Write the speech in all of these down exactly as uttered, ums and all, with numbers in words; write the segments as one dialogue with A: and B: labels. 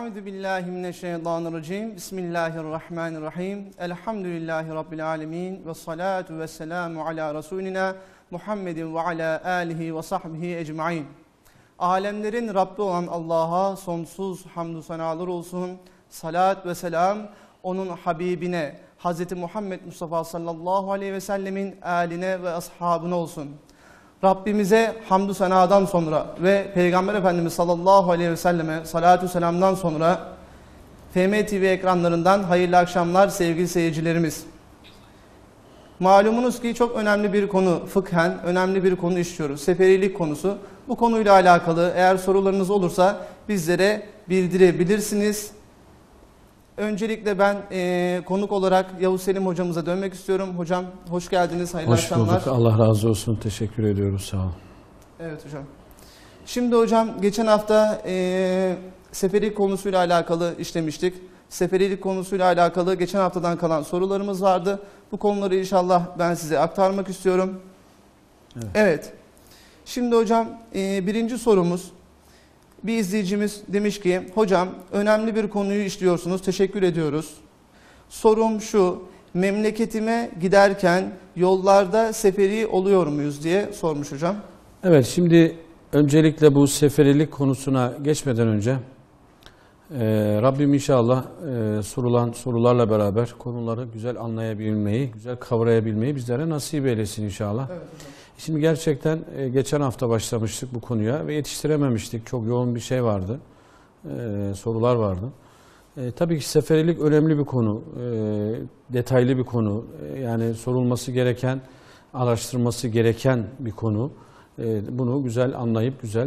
A: Euzu billahi mineşşeytanirracim. Bismillahirrahmanirrahim. Elhamdülillahi rabbil alamin ve salatu vesselamu ala rasulina Muhammedin ve ala alihi ve sahbihi ecmaîn. Alemlerin Rabbi olan Allah'a sonsuz hamdü senalar olsun. Salat ve selam onun Habibine Hazreti Muhammed Mustafa sallallahu aleyhi ve sellemin âline ve ashabına olsun. Rabbimize hamdü senadan sonra ve Peygamber Efendimiz sallallahu aleyhi ve selleme salatu selamdan sonra F M T V ekranlarından hayırlı akşamlar sevgili seyircilerimiz. Malumunuz ki çok önemli bir konu, fıkhen önemli bir konu işliyoruz. Seferilik konusu. Bu konuyla alakalı eğer sorularınız olursa bizlere bildirebilirsiniz. Öncelikle ben e, konuk olarak Yavuz Selim hocamıza dönmek istiyorum. Hocam hoş geldiniz, hayırlı
B: hoş
A: akşamlar.
B: Hoş bulduk, Allah razı olsun, teşekkür ediyoruz, sağ olun.
A: Evet hocam. Şimdi hocam geçen hafta e, seferilik konusuyla alakalı işlemiştik. Seferilik konusuyla alakalı geçen haftadan kalan sorularımız vardı. Bu konuları inşallah ben size aktarmak istiyorum. Evet. Evet. Şimdi hocam e, birinci sorumuz. Bir izleyicimiz demiş ki, hocam önemli bir konuyu işliyorsunuz, teşekkür ediyoruz. Sorum şu, memleketime giderken yollarda seferi oluyor muyuz diye sormuş hocam.
B: Evet, şimdi öncelikle bu seferilik konusuna geçmeden önce e, Rabbim inşallah e, sorulan sorularla beraber konuları güzel anlayabilmeyi, güzel kavrayabilmeyi bizlere nasip eylesin inşallah. Evet hocam. Şimdi gerçekten e, geçen hafta başlamıştık bu konuya ve yetiştirememiştik. Çok yoğun bir şey vardı, e, sorular vardı. E, tabii ki seferilik önemli bir konu, e, detaylı bir konu. E, yani sorulması gereken, araştırması gereken bir konu. E, bunu güzel anlayıp, güzel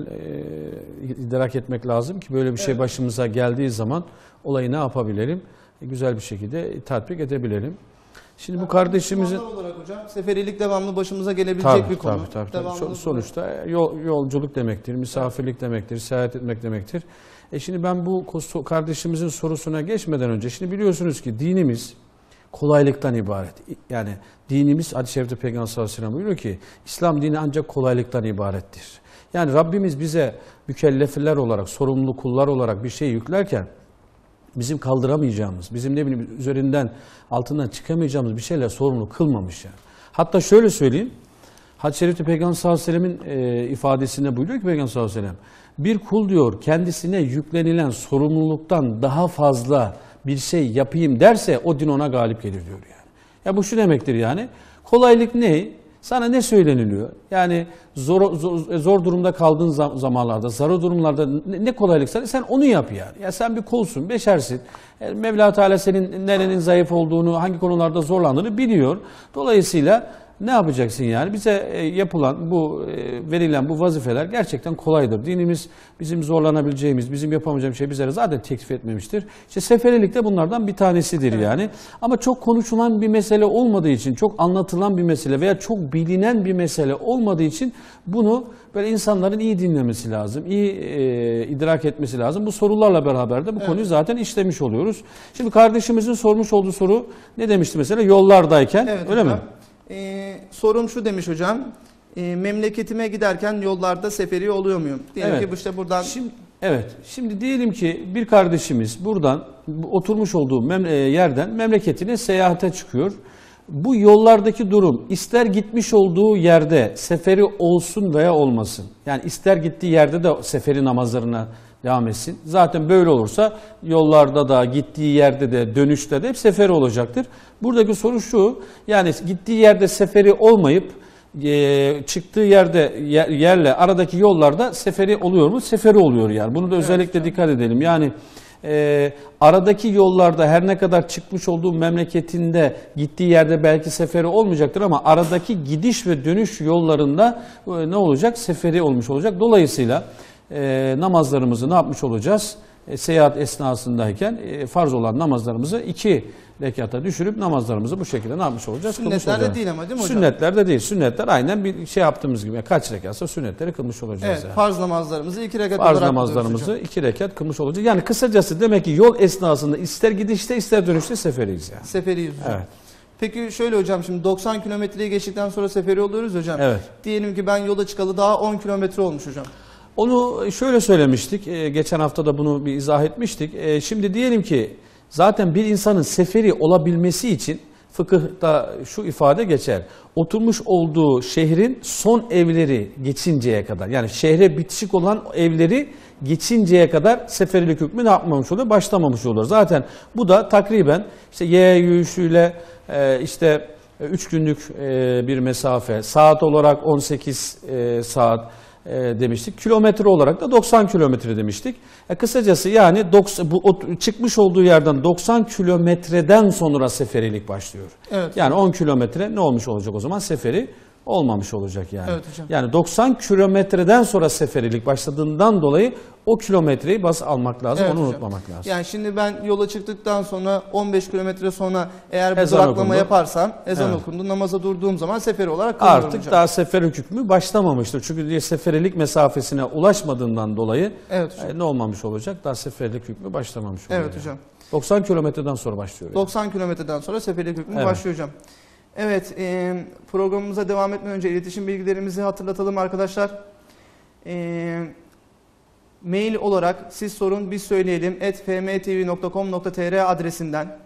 B: e, idrak etmek lazım ki böyle bir şey evet. başımıza geldiği zaman olayı ne yapabilelim? E, güzel bir şekilde tatbik edebilelim. Şimdi bu kardeşimizin
A: olarak hocam seferilik devamlı başımıza gelebilecek
B: tabii,
A: bir konu.
B: Tabii, tabii, tabii. Sonuçta yol, yolculuk demektir, misafirlik evet. demektir, seyahat etmek demektir. E şimdi ben bu kardeşimizin sorusuna geçmeden önce, şimdi biliyorsunuz ki dinimiz kolaylıktan ibaret. Yani dinimiz, hadis-i şerifte Peygamber sallallahu aleyhi ve sellem buyuruyor ki, İslam dini ancak kolaylıktan ibarettir. Yani Rabbimiz bize mükellefler olarak, sorumlu kullar olarak bir şey yüklerken, bizim kaldıramayacağımız, bizim ne bileyim üzerinden, altından çıkamayacağımız bir şeyler sorumlu kılmamış yani. Hatta şöyle söyleyeyim, hadis-i şerifte Peygamber sallallahu aleyhi ve sellemin e, ifadesinde buyuruyor ki Peygamber sallallahu aleyhi ve sellem, bir kul diyor kendisine yüklenilen sorumluluktan daha fazla bir şey yapayım derse o din ona galip gelir diyor yani. Ya bu şu demektir yani, kolaylık ne? Sana ne söyleniliyor? Yani zor, zor, zor durumda kaldığın zamanlarda, zor durumlarda ne kolaylıksa sen onu yap yani. Ya sen bir kulsun, beşersin. Yani Mevla Teala senin nerenin zayıf olduğunu, hangi konularda zorlandığını biliyor. Dolayısıyla ne yapacaksın yani? Bize yapılan bu, verilen bu vazifeler gerçekten kolaydır. Dinimiz bizim zorlanabileceğimiz, bizim yapamayacağımız şey bizlere zaten teklif etmemiştir. İşte seferilik de bunlardan bir tanesidir evet. yani. Ama çok konuşulan bir mesele olmadığı için, çok anlatılan bir mesele veya çok bilinen bir mesele olmadığı için bunu böyle insanların iyi dinlemesi lazım, iyi e, idrak etmesi lazım. Bu sorularla beraber de bu evet. konuyu zaten işlemiş oluyoruz. Şimdi kardeşimizin sormuş olduğu soru ne demişti mesela? Yollardayken,
A: evet,
B: öyle
A: hocam.
B: mi?
A: Ee, sorum şu demiş hocam, e, memleketime giderken yollarda seferi oluyor muyum? Diyelim evet. ki işte buradan...
B: Şimdi, evet, şimdi diyelim ki bir kardeşimiz buradan oturmuş olduğu mem yerden memleketine seyahate çıkıyor. Bu yollardaki durum ister gitmiş olduğu yerde seferi olsun veya olmasın. Yani ister gittiği yerde de seferi namazlarına devam etsin. Zaten böyle olursa yollarda da, gittiği yerde de, dönüşte de hep seferi olacaktır. Buradaki soru şu, yani gittiği yerde seferi olmayıp e, çıktığı yerde yer, yerle aradaki yollarda seferi oluyor mu? Seferi oluyor yani. Bunu da özellikle evet. dikkat edelim. Yani e, aradaki yollarda her ne kadar çıkmış olduğu memleketinde gittiği yerde belki seferi olmayacaktır ama aradaki gidiş ve dönüş yollarında e, ne olacak? Seferi olmuş olacak. Dolayısıyla E, namazlarımızı ne yapmış olacağız? E, seyahat esnasındayken e, farz olan namazlarımızı iki rekata düşürüp namazlarımızı bu şekilde ne yapmış olacağız?
A: Sünnetlerde değil ama değil mi hocam?
B: Sünnetler değil. Sünnetler aynen bir şey yaptığımız gibi. Kaç rekatsa sünnetleri kılmış olacağız.
A: Evet,
B: yani.
A: Farz namazlarımızı iki rekat
B: farz
A: olarak
B: namazlarımızı iki rekat kılmış olacağız. Yani kısacası demek ki yol esnasında ister gidişte ister dönüşte seferiyiz yani.
A: Seferiyiz hocam.
B: Evet.
A: Peki şöyle hocam, şimdi doksan kilometreyi geçtikten sonra seferi oluyoruz hocam.
B: Evet.
A: Diyelim ki ben yola çıkalı daha on kilometre olmuş hocam.
B: Onu şöyle söylemiştik. E, geçen hafta da bunu bir izah etmiştik. E, şimdi diyelim ki zaten bir insanın seferi olabilmesi için fıkıhta şu ifade geçer. Oturmuş olduğu şehrin son evleri geçinceye kadar, yani şehre bitişik olan evleri geçinceye kadar seferilik hükmü ne yapmamış oluyor? Başlamamış oluyor. Zaten bu da takriben işte Y yürüyüşüyle e, işte üç günlük e, bir mesafe, saat olarak on sekiz e, saat e, demiştik. Kilometre olarak da doksan kilometre demiştik. E, kısacası yani doksan, bu o, çıkmış olduğu yerden doksan kilometreden sonra seferilik başlıyor.
A: Evet.
B: Yani on kilometre ne olmuş olacak o zaman? Seferi olmamış olacak yani.
A: Evet hocam.
B: Yani doksan kilometreden sonra seferilik başladığından dolayı o kilometreyi bas almak lazım,
A: Evet
B: onu
A: hocam.
B: unutmamak lazım.
A: Yani şimdi ben yola çıktıktan sonra on beş kilometre sonra eğer bir
B: Ezan
A: duraklama
B: okundu.
A: yaparsam, ezan
B: Evet.
A: okundu, namaza durduğum zaman seferi olarak kılıyorum
B: Artık
A: hocam.
B: daha seferilik hükmü başlamamıştır. Çünkü diye seferilik mesafesine ulaşmadığından dolayı
A: Evet hocam.
B: e, ne olmamış olacak? Daha seferilik hükmü başlamamış oluyor.
A: Evet
B: yani.
A: hocam.
B: doksan kilometreden sonra başlıyor. Yani.
A: doksan kilometreden sonra seferilik hükmü
B: Evet.
A: başlıyor hocam. Evet, e, programımıza devam etmeden önce iletişim bilgilerimizi hatırlatalım arkadaşlar. E, mail olarak siz sorun biz söyleyelim at f m t v nokta com nokta t r adresinden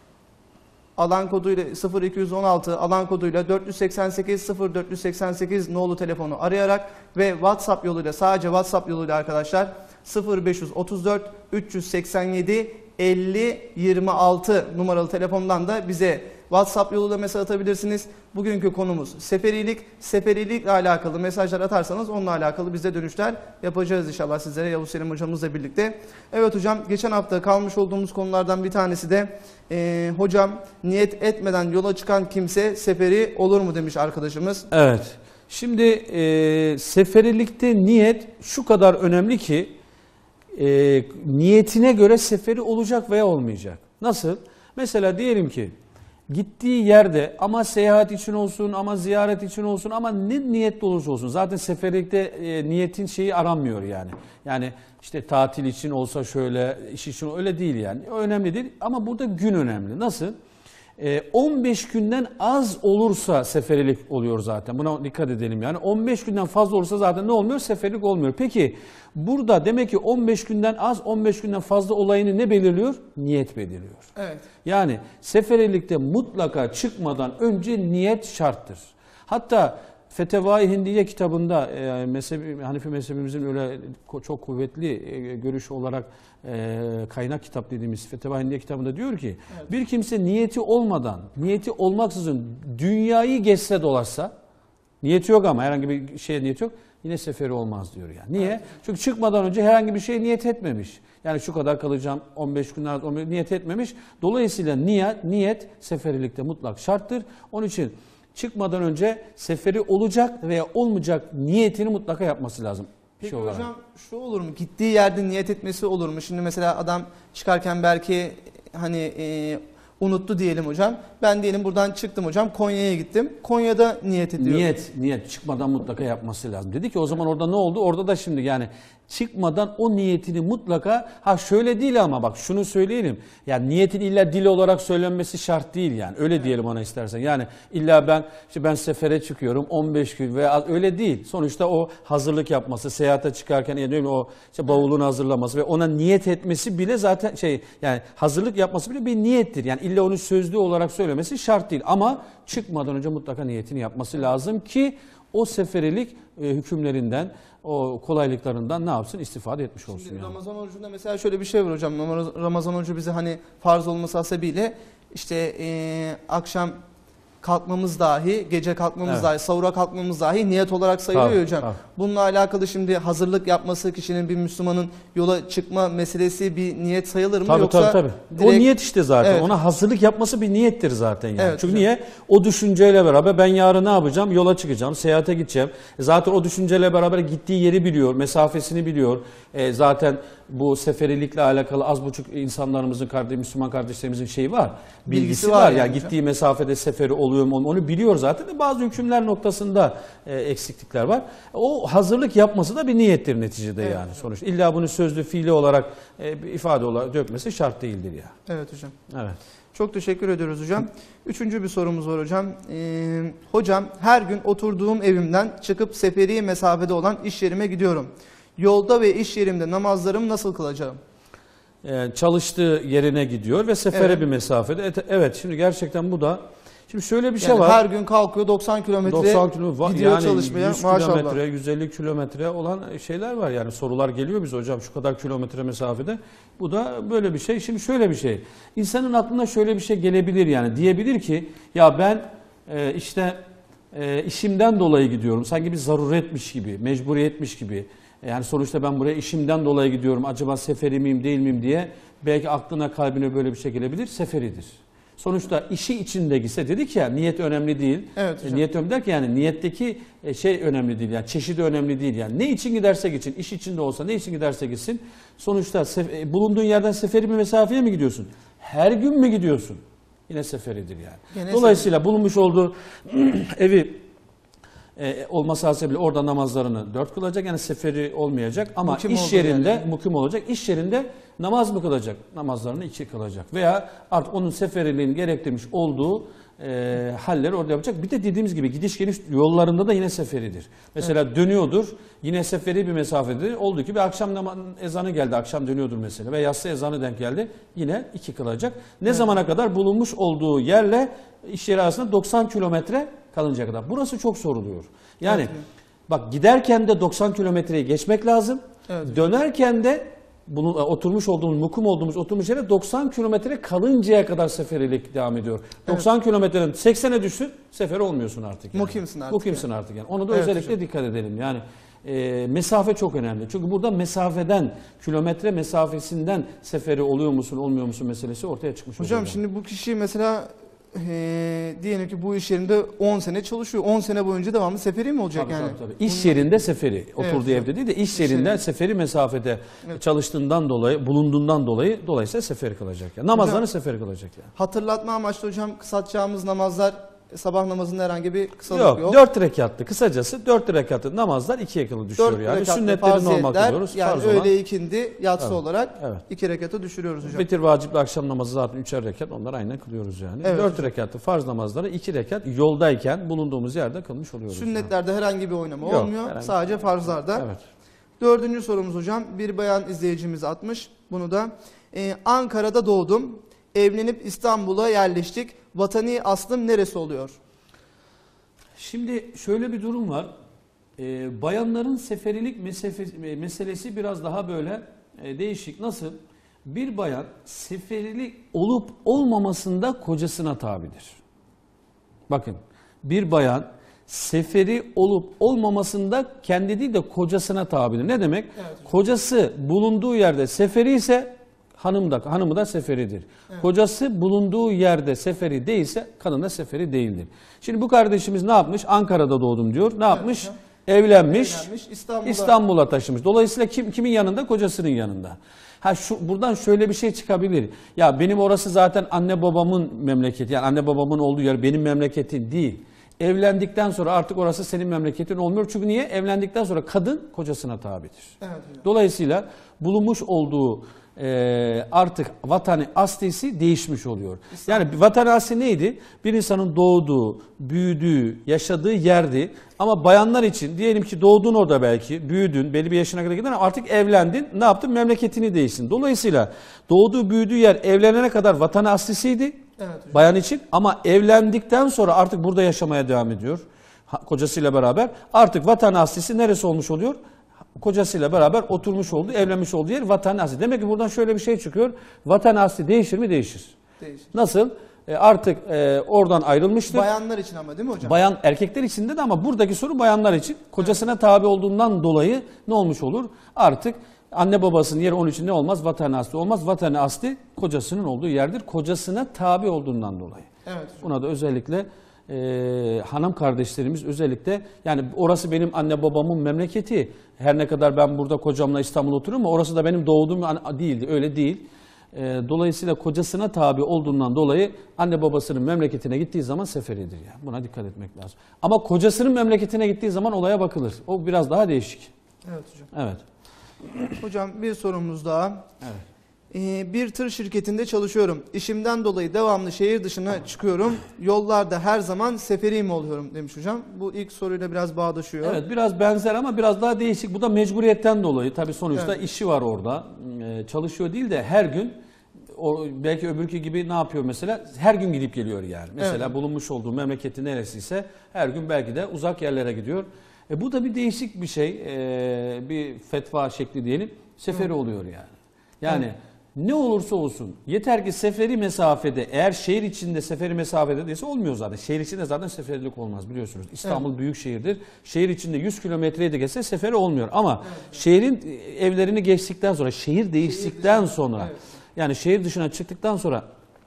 A: alan koduyla sıfır iki yüz on altı alan koduyla dört yüz seksen sekiz sıfır dört yüz seksen sekiz nolu telefonu arayarak ve WhatsApp yoluyla, sadece WhatsApp yoluyla arkadaşlar sıfır beş yüz otuz dört üç yüz seksen yedi elli yirmi altı numaralı telefondan da bize WhatsApp yoluyla mesaj atabilirsiniz. Bugünkü konumuz seferilik. Seferilikle alakalı mesajlar atarsanız onunla alakalı biz de dönüşler yapacağız inşallah sizlere Yavuz Selim hocamızla birlikte. Evet hocam, geçen hafta kalmış olduğumuz konulardan bir tanesi de e, hocam niyet etmeden yola çıkan kimse seferi olur mu demiş arkadaşımız.
B: Evet. Şimdi e, seferilikte niyet şu kadar önemli ki e, niyetine göre seferi olacak veya olmayacak. Nasıl? Mesela diyelim ki gittiği yerde ama seyahat için olsun, ama ziyaret için olsun, ama ne niyetli olursa olsun. Zaten seferilikte e, niyetin şeyi aranmıyor yani. Yani işte tatil için olsa şöyle, iş için öyle değil yani. O önemli değil ama burada gün önemli. Nasıl? E, on beş günden az olursa seferilik oluyor zaten. Buna dikkat edelim yani. on beş günden fazla olursa zaten ne olmuyor? Seferilik olmuyor. Peki burada demek ki on beş günden az, on beş günden fazla olayını ne belirliyor? Niyet belirliyor.
A: Evet.
B: Yani seferilikte mutlaka çıkmadan önce niyet şarttır. Hatta Fetevai Hindiye kitabında e, mezhebi, Hanifi mezhebimizin öyle çok kuvvetli e, görüş olarak e, kaynak kitap dediğimiz Fetevai Hindiye kitabında diyor ki evet. Bir kimse niyeti olmadan, niyeti olmaksızın dünyayı gezse dolaşsa, niyeti yok ama herhangi bir şeye niyeti yok, yine seferi olmaz diyor yani. Niye? Evet. Çünkü çıkmadan önce herhangi bir şeye niyet etmemiş. Yani şu kadar kalacağım, on beş gün on beş, niyet etmemiş. Dolayısıyla niyet, niyet seferilikte mutlak şarttır. Onun için çıkmadan önce seferi olacak veya olmayacak niyetini mutlaka yapması lazım.
A: Peki
B: şey
A: hocam şu olur mu? Gittiği yerde niyet etmesi olur mu? Şimdi mesela adam çıkarken belki hani e, unuttu diyelim hocam. Ben diyelim buradan çıktım hocam, Konya'ya gittim. Konya'da niyet ediyorum.
B: Niyet, niyet çıkmadan mutlaka yapması lazım. Dedi ki o zaman orada ne oldu? Orada da şimdi yani çıkmadan o niyetini mutlaka, ha şöyle değil ama bak şunu söyleyelim. Yani niyetin illa dil olarak söylenmesi şart değil yani. Öyle diyelim ona istersen. Yani illa ben işte ben sefere çıkıyorum on beş gün veya öyle değil. Sonuçta o hazırlık yapması, seyahate çıkarken yani o işte bavulunu hazırlaması ve ona niyet etmesi bile zaten şey yani hazırlık yapması bile bir niyettir. Yani illa onu sözlü olarak söylemesi şart değil ama çıkmadan önce mutlaka niyetini yapması lazım ki o seferilik e, hükümlerinden, o kolaylıklarından ne yapsın? İstifade etmiş olsun.
A: Şimdi
B: yani.
A: Ramazan orucunda mesela şöyle bir şey var hocam. Ramazan orucu bize hani farz olması hasebiyle işte e, akşam kalkmamız dahi, gece kalkmamız
B: Evet.
A: dahi, sahura kalkmamız dahi niyet olarak sayılıyor
B: Tabii,
A: hocam.
B: tabii.
A: Bununla alakalı şimdi hazırlık yapması kişinin, bir Müslümanın yola çıkma meselesi bir niyet sayılır mı?
B: Tabii,
A: Yoksa
B: tabii, tabii. O
A: direkt...
B: niyet işte zaten.
A: Evet.
B: Ona hazırlık yapması bir niyettir zaten yani.
A: Evet,
B: Çünkü
A: hocam.
B: niye? O düşünceyle beraber ben yarın ne yapacağım? Yola çıkacağım, seyahate gideceğim. E zaten o düşünceyle beraber gittiği yeri biliyor, mesafesini biliyor. E zaten bu seferilikle alakalı az buçuk insanlarımızın, kardeş, Müslüman kardeşlerimizin şeyi var. Bilgisi,
A: Bilgisi
B: var.
A: var
B: Yani
A: yani
B: gittiği mesafede seferi oluyor mu onu biliyor zaten. De bazı hükümler noktasında e, eksiklikler var. O hazırlık yapması da bir niyettir neticede
A: Evet,
B: yani
A: hocam.
B: sonuçta. İlla bunu sözlü, fiili olarak e, bir ifade olarak dökmesi şart değildir ya.
A: Evet hocam.
B: Evet.
A: Çok teşekkür ediyoruz hocam. Üçüncü bir sorumuz var hocam. Ee, hocam her gün oturduğum evimden çıkıp seferi mesafede olan iş yerime gidiyorum. Yolda ve iş yerimde namazlarımı nasıl kılacağım?
B: Ee, çalıştığı yerine gidiyor ve sefere
A: Evet.
B: bir mesafede. Et- Evet, şimdi gerçekten bu da, şimdi şöyle bir şey
A: Yani
B: var.
A: her gün kalkıyor doksan kilometre
B: doksan kilometre
A: gidiyor
B: yani
A: çalışmaya,
B: yüz
A: maşallah.
B: kilometre, yüz elli kilometre olan şeyler var. Yani sorular geliyor bize, hocam şu kadar kilometre mesafede. Bu da böyle bir şey. Şimdi şöyle bir şey. İnsanın aklına şöyle bir şey gelebilir, yani diyebilir ki ya ben e, işte e, işimden dolayı gidiyorum. Sanki bir zaruretmiş gibi, mecburiyetmiş gibi. Yani sonuçta ben buraya işimden dolayı gidiyorum. Acaba seferi miyim değil miyim diye belki aklına, kalbine böyle bir şey gelebilir. Seferidir. Sonuçta işi içinde gitse, dedik ya niyet önemli değil.
A: Evet hocam.
B: E, niyet önemli derken yani niyetteki e, şey önemli değil, yani çeşidi önemli değil. Yani ne için giderse gitsin, iş içinde olsa ne için giderse gitsin. Sonuçta sef- e, bulunduğun yerden seferi bir mesafeye mi gidiyorsun? Her gün mü gidiyorsun? Yine seferidir yani.
A: Yine
B: Dolayısıyla bulunmuş olduğu evi E, olması hasebiyle orada namazlarını dört kılacak, yani seferi olmayacak, ama
A: Mukim
B: iş
A: olduğu
B: yerinde
A: yani.
B: mukim olacak, iş yerinde namaz mı kılacak? Namazlarını iki kılacak veya artık onun seferiliğin gerektirmiş olduğu e, halleri orada yapacak. Bir de dediğimiz gibi gidiş geliş yollarında da yine seferidir. Mesela evet. dönüyordur, yine seferi bir mesafedir. Olduğu gibi akşam ezanı geldi, akşam dönüyordur mesela ve yatsı ezanı denk geldi, yine iki kılacak. Ne evet. zamana kadar? Bulunmuş olduğu yerle iş yeri arasında doksan kilometre kalıncaya kadar. Burası çok soruluyor. Yani evet. bak, giderken de doksan kilometreyi geçmek lazım. Evet. Dönerken de bunu oturmuş olduğumuz, mukum olduğumuz oturmuş yere doksan kilometre kalıncaya kadar seferilik devam ediyor. Evet. doksan kilometrenin seksene düşsün, sefer olmuyorsun artık. Yani.
A: Mukimsin artık.
B: Mukimsin
A: yani.
B: artık yani. Onu da evet, özellikle hocam. dikkat edelim. Yani e, mesafe çok önemli. Çünkü burada mesafeden, kilometre mesafesinden seferi oluyor musun, olmuyor musun meselesi ortaya çıkmış.
A: Hocam
B: oluyor.
A: şimdi bu kişi mesela Ee, diyelim ki bu iş yerinde on sene çalışıyor. on sene boyunca devamlı seferi mi olacak
B: tabii,
A: yani?
B: Tabii, tabii. İş yerinde seferi. Oturduğu evet, evde değil de iş, iş yerinde yerinde. seferi mesafede evet. çalıştığından dolayı, bulunduğundan dolayı dolayısıyla seferi kılacak. Yani. Namazlarını hocam, seferi kılacak yani.
A: Hatırlatma amaçlı hocam, kısaltacağımız namazlar sabah namazında herhangi bir kısalık
B: yok.
A: Yok,
B: dört rekatlı. Kısacası dört rekatlı namazlar ikiye kılı düşüyor yani. Sünnetleri normal kılıyoruz.
A: Yani
B: farz
A: öğle
B: olan.
A: ikindi, yatsı
B: evet.
A: olarak
B: evet.
A: iki rekata düşürüyoruz hocam.
B: Vitir vacipli akşam namazı zaten üçer rekat, onları aynen kılıyoruz yani.
A: Evet,
B: dört
A: hocam.
B: rekatlı farz namazları iki rekat yoldayken bulunduğumuz yerde kılmış oluyoruz.
A: Sünnetlerde yani. herhangi bir oynama
B: yok,
A: olmuyor. Sadece farzlarda.
B: Evet.
A: Dördüncü sorumuz hocam. Bir bayan izleyicimiz atmış. Bunu da e, Ankara'da doğdum. Evlenip İstanbul'a yerleştik. Vatani aslım neresi oluyor?
B: Şimdi şöyle bir durum var. Ee, bayanların seferilik mesefe, meselesi biraz daha böyle e, değişik. Nasıl? Bir bayan seferilik olup olmamasında kocasına tabidir. Bakın, bir bayan seferi olup olmamasında kendi değil de kocasına tabidir. Ne demek? Evet. Kocası bulunduğu yerde seferi ise hanım da, hanımı da seferidir. Evet. Kocası bulunduğu yerde seferi değilse kadın da seferi değildir. Şimdi bu kardeşimiz ne yapmış? Ankara'da doğdum diyor. Ne yapmış? Evet. Evlenmiş,
A: Evlenmiş İstanbul'a.
B: İstanbul'a taşımış. Dolayısıyla kim kimin yanında? Kocasının yanında. Ha şu buradan şöyle bir şey çıkabilir. Ya benim orası zaten anne babamın memleketi. Yani anne babamın olduğu yer benim memleketim değil. Evlendikten sonra artık orası senin memleketin olmuyor. Çünkü niye? Evlendikten sonra kadın kocasına tabidir. Evet, evet. Dolayısıyla bulunmuş olduğu e, artık vatanı aslisi değişmiş oluyor. Yani vatanı asli neydi? Bir insanın doğduğu, büyüdüğü, yaşadığı yerdi. Ama bayanlar için diyelim ki doğdun orada, belki büyüdün, belli bir yaşına kadar gidin, artık evlendin. Ne yaptın? Memleketini değiştin. Dolayısıyla doğduğu, büyüdüğü yer evlenene kadar vatanı aslisiydi. Evet, bayan için, ama evlendikten sonra artık burada yaşamaya devam ediyor. Kocasıyla beraber. Artık vatan aslisi neresi olmuş oluyor? Kocasıyla beraber oturmuş olduğu, evlenmiş olduğu yer vatan asli. Demek ki buradan şöyle bir şey çıkıyor. Vatan asli değişir mi? Değişir. Değişir. Nasıl? E artık e, oradan ayrılmıştır.
A: Bayanlar için ama değil mi hocam?
B: Bayan, erkekler için de, ama buradaki soru bayanlar için. Kocasına evet. tabi olduğundan dolayı ne olmuş olur? Artık anne babasının yeri onun için ne olmaz? Vatan-ı asli olmaz. Vatan-ı asli kocasının olduğu yerdir. Kocasına tabi olduğundan dolayı. Evet. Buna da özellikle e, hanım kardeşlerimiz özellikle, yani orası benim anne babamın memleketi. Her ne kadar ben burada kocamla İstanbul'da oturuyorum ama orası da benim doğduğum değildi. Öyle değil. E, dolayısıyla kocasına tabi olduğundan dolayı anne babasının memleketine gittiği zaman seferidir. Yani. Buna dikkat etmek lazım. Ama kocasının memleketine gittiği zaman olaya bakılır. O biraz daha değişik.
A: Evet hocam.
B: Evet.
A: Hocam bir sorumuz daha.
B: Evet.
A: Ee, bir tır şirketinde çalışıyorum. İşimden dolayı devamlı şehir dışına çıkıyorum. Yollarda her zaman seferiyim oluyorum demiş hocam. Bu ilk soruyla biraz bağdaşıyor.
B: Evet, biraz benzer ama biraz daha değişik. Bu da mecburiyetten dolayı. Tabii sonuçta
A: Evet.
B: işi var orada. Ee, çalışıyor değil de her gün o belki öbürkü gibi ne yapıyor mesela? Her gün gidip geliyor yani. Mesela
A: Evet.
B: bulunmuş olduğu memleketi neresiyse her gün belki de uzak yerlere gidiyor. E, bu da bir değişik bir şey. E, bir fetva şekli diyelim. Seferi
A: Hı.
B: oluyor yani. Yani
A: Evet.
B: ne olursa olsun yeter ki seferi mesafede, eğer şehir içinde seferi mesafede değilse olmuyor zaten. Şehir içinde zaten seferilik olmaz biliyorsunuz. İstanbul evet. büyük şehirdir. Şehir içinde yüz kilometreyi de geçse seferi olmuyor. Ama evet. şehrin evlerini geçtikten sonra, şehir değiştikten şehir sonra evet. yani şehir dışına çıktıktan sonra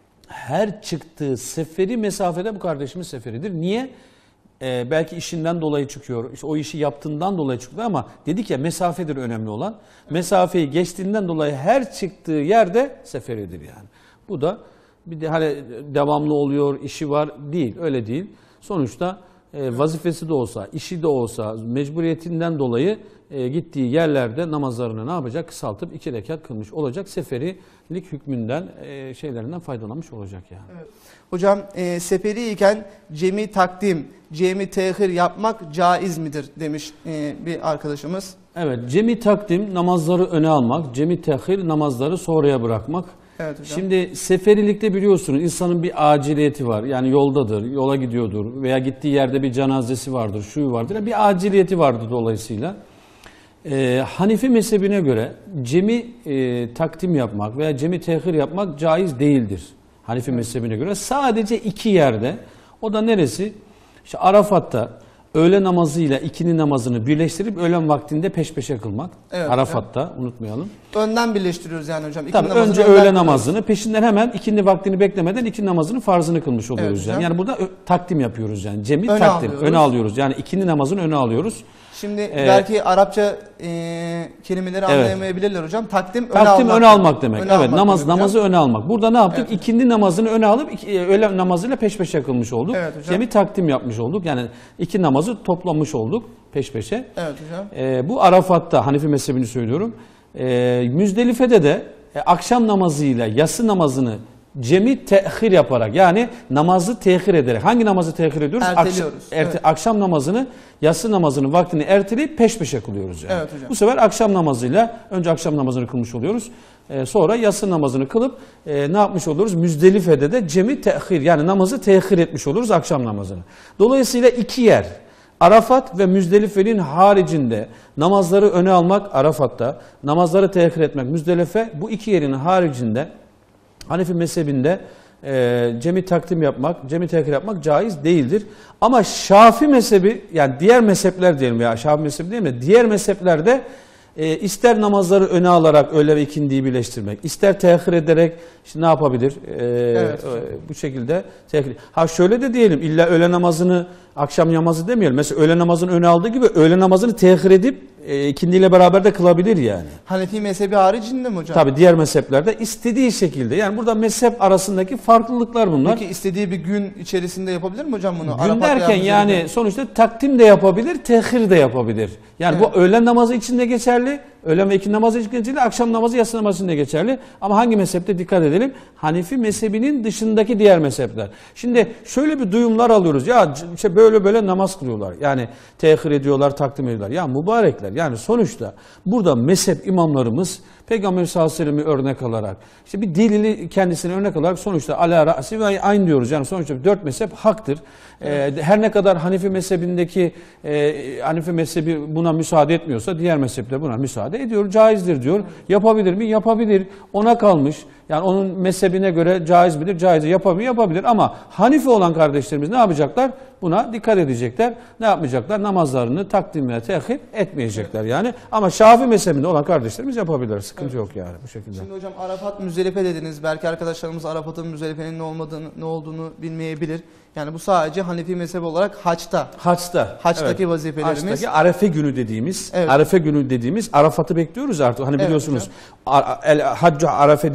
B: her çıktığı seferi mesafede bu kardeşimiz seferidir. Niye? Ee, belki işinden dolayı çıkıyor, işte o işi yaptığından dolayı çıkıyor ama dedik ya mesafedir önemli olan. Evet. Mesafeyi geçtiğinden dolayı her çıktığı yerde seferidir yani. Bu da bir de hani devamlı oluyor, işi var değil, öyle değil. Sonuçta e, vazifesi de olsa, işi de olsa mecburiyetinden dolayı e, gittiği yerlerde namazlarını ne yapacak? Kısaltıp iki rekat kılmış olacak. Seferilik hükmünden, e, şeylerinden faydalanmış olacak yani. Evet.
A: Hocam e, seferi iken cemi takdim, cemi tehir yapmak caiz midir demiş e, bir arkadaşımız.
B: Evet, cemi takdim namazları öne almak, cemi tehir namazları sonraya bırakmak.
A: Evet hocam.
B: Şimdi seferilikte biliyorsunuz insanın bir aciliyeti var. Yani yoldadır, yola gidiyordur veya gittiği yerde bir cenazesi vardır, şu vardır. Bir aciliyeti vardır dolayısıyla. Ee, Hanifi mezhebine göre cemi e, takdim yapmak veya cemi tehir yapmak caiz değildir. Hanifi evet. mezhebine göre sadece iki yerde, o da neresi? İşte Arafat'ta öğle namazıyla ikindi namazını birleştirip öğlen vaktinde peş peşe kılmak. Evet, Arafat'ta evet. unutmayalım.
A: Önden birleştiriyoruz yani hocam.
B: İkindi Tabii önce öğle kılıyoruz. namazını, peşinden hemen ikindi vaktini beklemeden ikindi namazının farzını kılmış oluyoruz evet, yani. Yani burada takdim yapıyoruz yani. Cemi öne takdim, alıyoruz. öne alıyoruz. Yani ikindi namazını öne alıyoruz.
A: Şimdi ee, belki Arapça e, kelimeleri evet. anlayamayabilirler hocam. Takdim, öne
B: takdim
A: almak.
B: öne almak demek.
A: Öne
B: evet,
A: almak
B: namaz
A: demek
B: namazı
A: hocam.
B: öne almak. Burada ne yaptık?
A: Evet.
B: İkindi namazını öne alıp öğle namazıyla peş peşe kılmış olduk.
A: Evet hocam.
B: Cemi takdim yapmış olduk. Yani iki namazı toplamış olduk peş peşe.
A: Evet hocam.
B: Ee, bu Arafat'ta Hanifi mezhebini söylüyorum. Ee, Müzdelife'de de e, akşam namazıyla yatsı namazını cemi tehir yaparak, yani namazı tehir ederek. Hangi namazı tehir ediyoruz?
A: Erteliyoruz.
B: Akşam, erte, evet. akşam namazını, yatsı namazının vaktini erteleyip peş peşe kılıyoruz yani.
A: Evet hocam.
B: Bu sefer akşam namazıyla önce akşam namazını kılmış oluyoruz. Ee, sonra yatsı namazını kılıp e, ne yapmış oluruz? Müzdelife'de de cemi tehir, yani namazı tehir etmiş oluruz akşam namazını. Dolayısıyla iki yer, Arafat ve Müzdelife'nin haricinde namazları öne almak Arafat'ta, namazları tehir etmek Müzdelife, bu iki yerin haricinde Hanefi mezhebinde e, cemi takdim yapmak, cemi tehir yapmak caiz değildir. Ama Şafii mezhebi, yani diğer mezhepler diyelim ya, Şafii mezhebi değil mi? Diğer mezheplerde e, ister namazları öne alarak öğle ve ikindiyi birleştirmek, ister tehir ederek işte ne yapabilir? E,
A: evet.
B: e, bu şekilde tehir. Ha şöyle de diyelim, illa öğle namazını akşam namazı demeyelim. Mesela öğle namazını öne aldığı gibi öğle namazını tehir edip e, ikindiyle beraber de kılabilir yani.
A: Hanefi mezhebi haricinde mi hocam?
B: Tabii diğer mezheplerde istediği şekilde. Yani burada mezhep arasındaki farklılıklar bunlar.
A: Peki istediği bir gün içerisinde yapabilir mi hocam bunu?
B: Gün
A: Arafat
B: derken yani sonuçta takdim de yapabilir, tehir de yapabilir. Yani evet. bu öğlen namazı için de geçerli, öğlen ve ikindi namazı için de geçerli, akşam namazı, yatsı namazı için de geçerli. Ama hangi mezhepte dikkat edelim? Hanefi mezhebinin dışındaki diğer mezhepler. Şimdi şöyle bir duyumlar alıyoruz. Ya işte böyle böyle namaz kılıyorlar. Yani tehir ediyorlar, takdim ediyorlar. Ya mübarekler. Yani sonuçta burada mezhep imamlarımız Peygamber sallallahu aleyhi ve sellem'i örnek alarak, işte bir delili kendisine örnek alarak sonuçta ala ra'si ve aynı diyoruz. Yani sonuçta dört mezhep haktır. Evet. Ee, her ne kadar Hanefi mezhebindeki e, Hanefi mezhebi buna müsaade etmiyorsa diğer mezhepler buna müsaade ediyor. Caizdir diyor. Yapabilir mi? Yapabilir. Ona kalmış. Yani onun mezhebine göre caiz midir? Caiz. Yapabilir, yapabilir. Ama Hanifi olan kardeşlerimiz ne yapacaklar? Buna dikkat edecekler. Ne yapmayacaklar? Namazlarını takdim ve tehir etmeyecekler yani. Ama Şafii mezhebinde olan kardeşlerimiz yapabilir. Sıkıntı evet. yok yani bu şekilde.
A: Şimdi hocam Arafat Müzdelife dediniz. Belki arkadaşlarımız Arafat'ın Müzdelife'nin ne olmadığını, ne olduğunu bilmeyebilir. Yani bu sadece Hanefi mezhebi olarak haçta.
B: Haçta.
A: Haçtaki
B: evet.
A: vazifelerimiz.
B: Haçtaki Arefe günü dediğimiz, evet. Arefe günü dediğimiz Arafat'ı bekliyoruz artık. Hani
A: evet,
B: biliyorsunuz el Haccu Arefe dediğimiz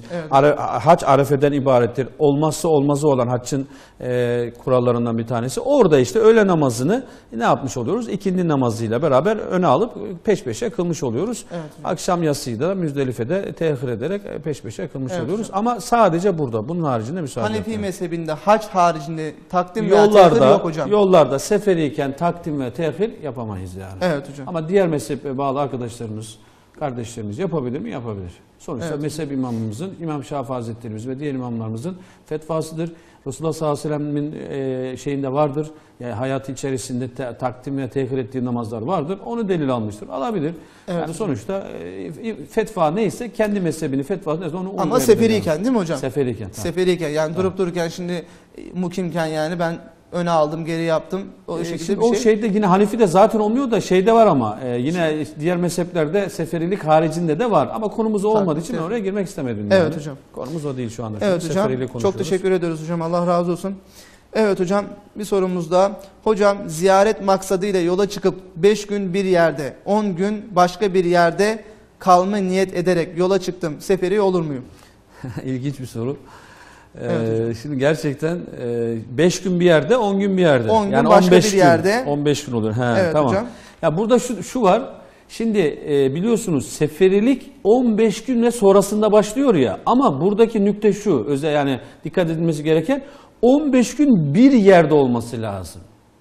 A: Evet.
B: Ara, hac arefeden ibarettir. Olmazsa olmazı olan haccın e, kurallarından bir tanesi. Orada işte öğle namazını ne yapmış oluyoruz? İkindi namazıyla beraber öne alıp peş peşe kılmış oluyoruz. Evet. Akşam yatsıyı da Müzdelife'de tehir ederek peş peşe kılmış evet. oluyoruz. Ama sadece burada. Bunun haricinde müsaade
A: Hanefi
B: yok.
A: mezhebinde hac haricinde takdim veya
B: yollarda,
A: tehir yok hocam.
B: Yollarda seferiyken takdim ve tehir yapamayız yani.
A: Evet hocam.
B: Ama diğer mezhebe bağlı arkadaşlarımız, kardeşlerimiz yapabilir mi? Yapabilir. Sonuçta evet, mezhep imamımızın, İmam Şafii Hazretlerimiz ve diğer imamlarımızın fetvasıdır. Resulullah sallallahu aleyhi ve sellem'in e, şeyinde vardır. Yani hayatı içerisinde te, takdim ve tehir ettiği namazlar vardır. Onu delil almıştır. Alabilir. Evet, yani sonuçta e, fetva neyse kendi mezhebini fetvası neyse onu uygulayabilir.
A: Ama seferiyken yani. Değil mi hocam?
B: Seferiyken. Tamam.
A: Seferiyken yani
B: tamam.
A: durup dururken şimdi mukimken yani ben öne aldım, geri yaptım. O
B: ee,
A: şekilde bir
B: o
A: şey.
B: şeyde yine Hanefi'de zaten olmuyor da şeyde var ama e, yine diğer mezheplerde seferilik haricinde de var. Ama konumuz o olmadığı için ben oraya girmek istemedim.
A: Evet
B: yani.
A: hocam.
B: Konumuz o değil şu anda.
A: Evet hocam. Çok teşekkür ediyoruz hocam. Allah razı olsun. Evet hocam, bir sorumuz daha. Hocam, ziyaret maksadıyla yola çıkıp beş gün bir yerde, on gün başka bir yerde kalma niyet ederek yola çıktım. Seferi olur muyum?
B: İlginç bir soru.
A: Evet,
B: ee, şimdi gerçekten beş gün bir yerde, on gün bir yerde.
A: on gün
B: yani
A: başka
B: on beş
A: bir yerde.
B: Gün, on beş gün olur. He,
A: evet
B: tamam.
A: hocam.
B: Ya burada şu, şu var. Şimdi e, biliyorsunuz seferilik on beş gün ve sonrasında başlıyor ya. Ama buradaki nükte şu. Özel yani dikkat edilmesi gereken on beş gün bir yerde olması lazım.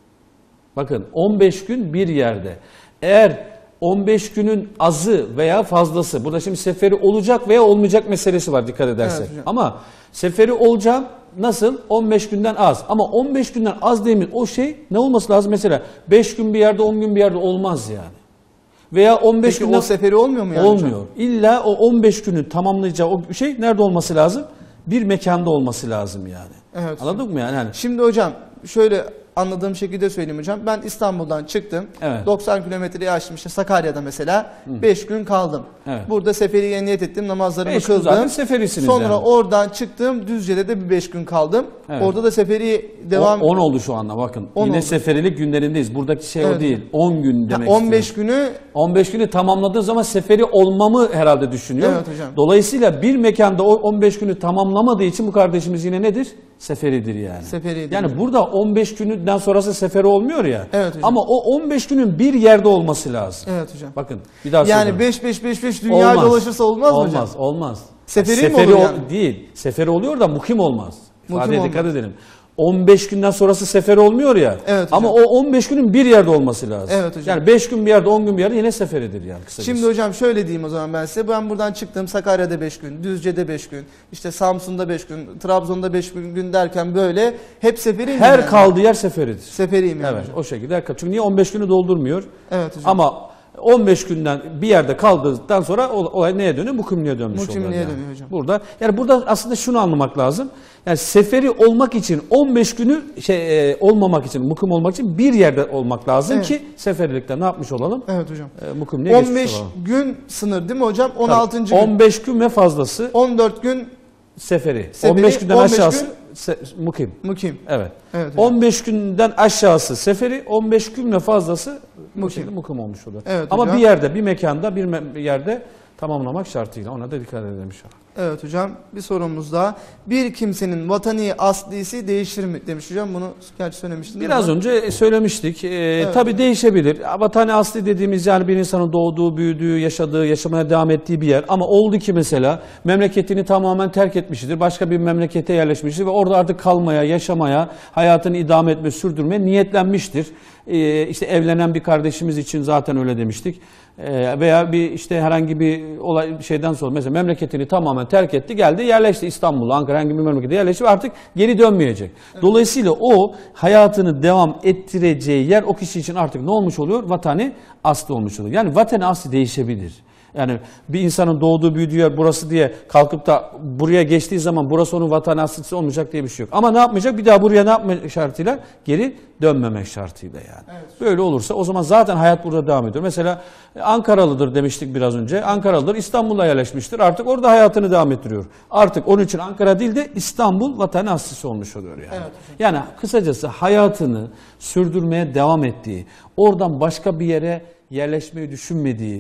B: Bakın on beş gün bir yerde. Eğer on beş günün azı veya fazlası, burada şimdi seferi olacak veya olmayacak meselesi var dikkat edersek. Evet, ama seferi olacak nasıl? on beş günden az. Ama on beş günden az demin o şey ne olması lazım? Mesela beş gün bir yerde, on gün bir yerde olmaz yani. Veya on beş
A: Peki
B: günden
A: o seferi olmuyor mu yani?
B: Olmuyor. Hocam? İlla o on beş günü tamamlayacağı o şey nerede olması lazım? Bir mekanda olması lazım yani.
A: Evet.
B: Anladın mı yani?
A: Şimdi hocam şöyle anladığım şekilde söyleyeyim hocam. Ben İstanbul'dan çıktım. Evet. doksan kilometreyi aştım işte Sakarya'da mesela. beş gün kaldım. Evet. Burada seferiye niyet ettim. Namazlarımı kıldım.
B: Zaten seferisiniz
A: Sonra
B: yani.
A: oradan çıktım. Düzce'de de bir beş gün kaldım. Evet. Orada da seferi devam...
B: on oldu şu anda bakın. Yine oldu. Seferilik günlerindeyiz. Buradaki şey evet. o değil. on gün demek
A: on beş günü...
B: on beş günü tamamladığı zaman seferi olmamı herhalde düşünüyor.
A: Evet hocam.
B: Dolayısıyla bir mekanda o on beş günü tamamlamadığı için bu kardeşimiz yine nedir? Seferidir yani.
A: Seferidir.
B: Yani hocam. Burada on beş günden sonrası seferi olmuyor ya.
A: Evet hocam.
B: Ama o on beş günün bir yerde olması lazım.
A: Evet hocam.
B: Bakın bir daha
A: söyleyeyim. Yani beş beş beş beş dünya olmaz. Dolaşırsa olmaz mı hocam?
B: Olmaz, olmaz.
A: Seferi,
B: Seferi
A: mi olur yani?
B: Değil. Seferi oluyor da mukim olmaz.
A: İfadeye
B: dikkat edelim. on beş günden sonrası sefer olmuyor ya. Evet ama o on beş günün bir yerde olması lazım.
A: Evet hocam.
B: Yani beş gün bir yerde, on gün bir yerde yine seferidir yani kısacası.
A: Şimdi hocam şöyle diyeyim o zaman ben size. Ben buradan çıktım. Sakarya'da beş gün, Düzce'de beş gün, işte Samsun'da beş gün, Trabzon'da beş gün derken böyle hep seferiyim.
B: Her
A: yani.
B: kaldığı yer seferidir.
A: Seferiyim yani.
B: Evet,
A: hocam.
B: o şekilde. Çünkü niye on beş günü doldurmuyor?
A: Evet hocam.
B: Ama on beş günden bir yerde kaldıktan sonra olay neye dönüyor? Mukimliğe dönmüş oluyor.
A: Mukimliğe
B: yani.
A: dönüyor hocam.
B: Burada yani burada aslında şunu anlamak lazım. Yani seferi olmak için on beş günü şey e, olmamak için, mukim olmak için bir yerde olmak lazım evet. ki seferilikte ne yapmış olalım?
A: Evet hocam.
B: E, mukimliğe geçmiş
A: on beş
B: olalım.
A: gün sınır değil mi hocam? on altıncı
B: Tabii,
A: gün.
B: on beş gün ve fazlası.
A: on dört gün
B: seferi.
A: seferi.
B: on beş günden
A: on beş
B: aşağısı
A: gün,
B: se, mukim.
A: Mukim.
B: Evet.
A: Evet hocam.
B: on beş günden aşağısı seferi, on beş gün ve fazlası mukim, mukim olmuş oluyor.
A: Evet
B: ama
A: hocam.
B: bir yerde, bir mekanda, bir me- yerde tamamlamak şartıyla ona da dikkat edelim inşallah.
A: Evet hocam, bir sorumuz daha. Bir kimsenin vatani aslisi değişir mi demiş hocam. Bunu gerçi söylemiştin.
B: Biraz
A: ama.
B: önce söylemiştik. Ee,
A: evet.
B: Tabii değişebilir. Vatani asli dediğimiz yani bir insanın doğduğu, büyüdüğü, yaşadığı, yaşamaya devam ettiği bir yer. Ama oldu ki mesela memleketini tamamen terk etmiştir. Başka bir memlekete yerleşmiştir ve orada artık kalmaya, yaşamaya, hayatını idame etme, sürdürmeye niyetlenmiştir. Ee, işte evlenen bir kardeşimiz için zaten öyle demiştik. Ee, veya bir işte herhangi bir olay şeyden sonra mesela memleketini tamamen terk etti, geldi, yerleşti İstanbul'a, Ankara herhangi bir memlekete yerleşti ve artık geri dönmeyecek. Evet. Dolayısıyla o hayatını devam ettireceği yer o kişi için artık ne olmuş oluyor? Vatani asli olmuş oluyor. Yani vatani asli değişebilir. Yani bir insanın doğduğu, büyüdüğü yer burası diye kalkıp da buraya geçtiği zaman burası onun vatan aslisi olmayacak diye bir şey yok. Ama ne yapmayacak? Bir daha buraya ne yapmak şartıyla? Geri dönmemek şartıyla yani. Evet. Böyle olursa o zaman zaten hayat burada devam ediyor. Mesela Ankaralıdır demiştik biraz önce. Ankaralıdır, İstanbul'a yerleşmiştir. Artık orada hayatını devam ettiriyor. Artık onun için Ankara değil de İstanbul vatan aslisi olmuş oluyor yani. Evet. Yani kısacası hayatını sürdürmeye devam ettiği, oradan başka bir yere yerleşmeyi düşünmediği,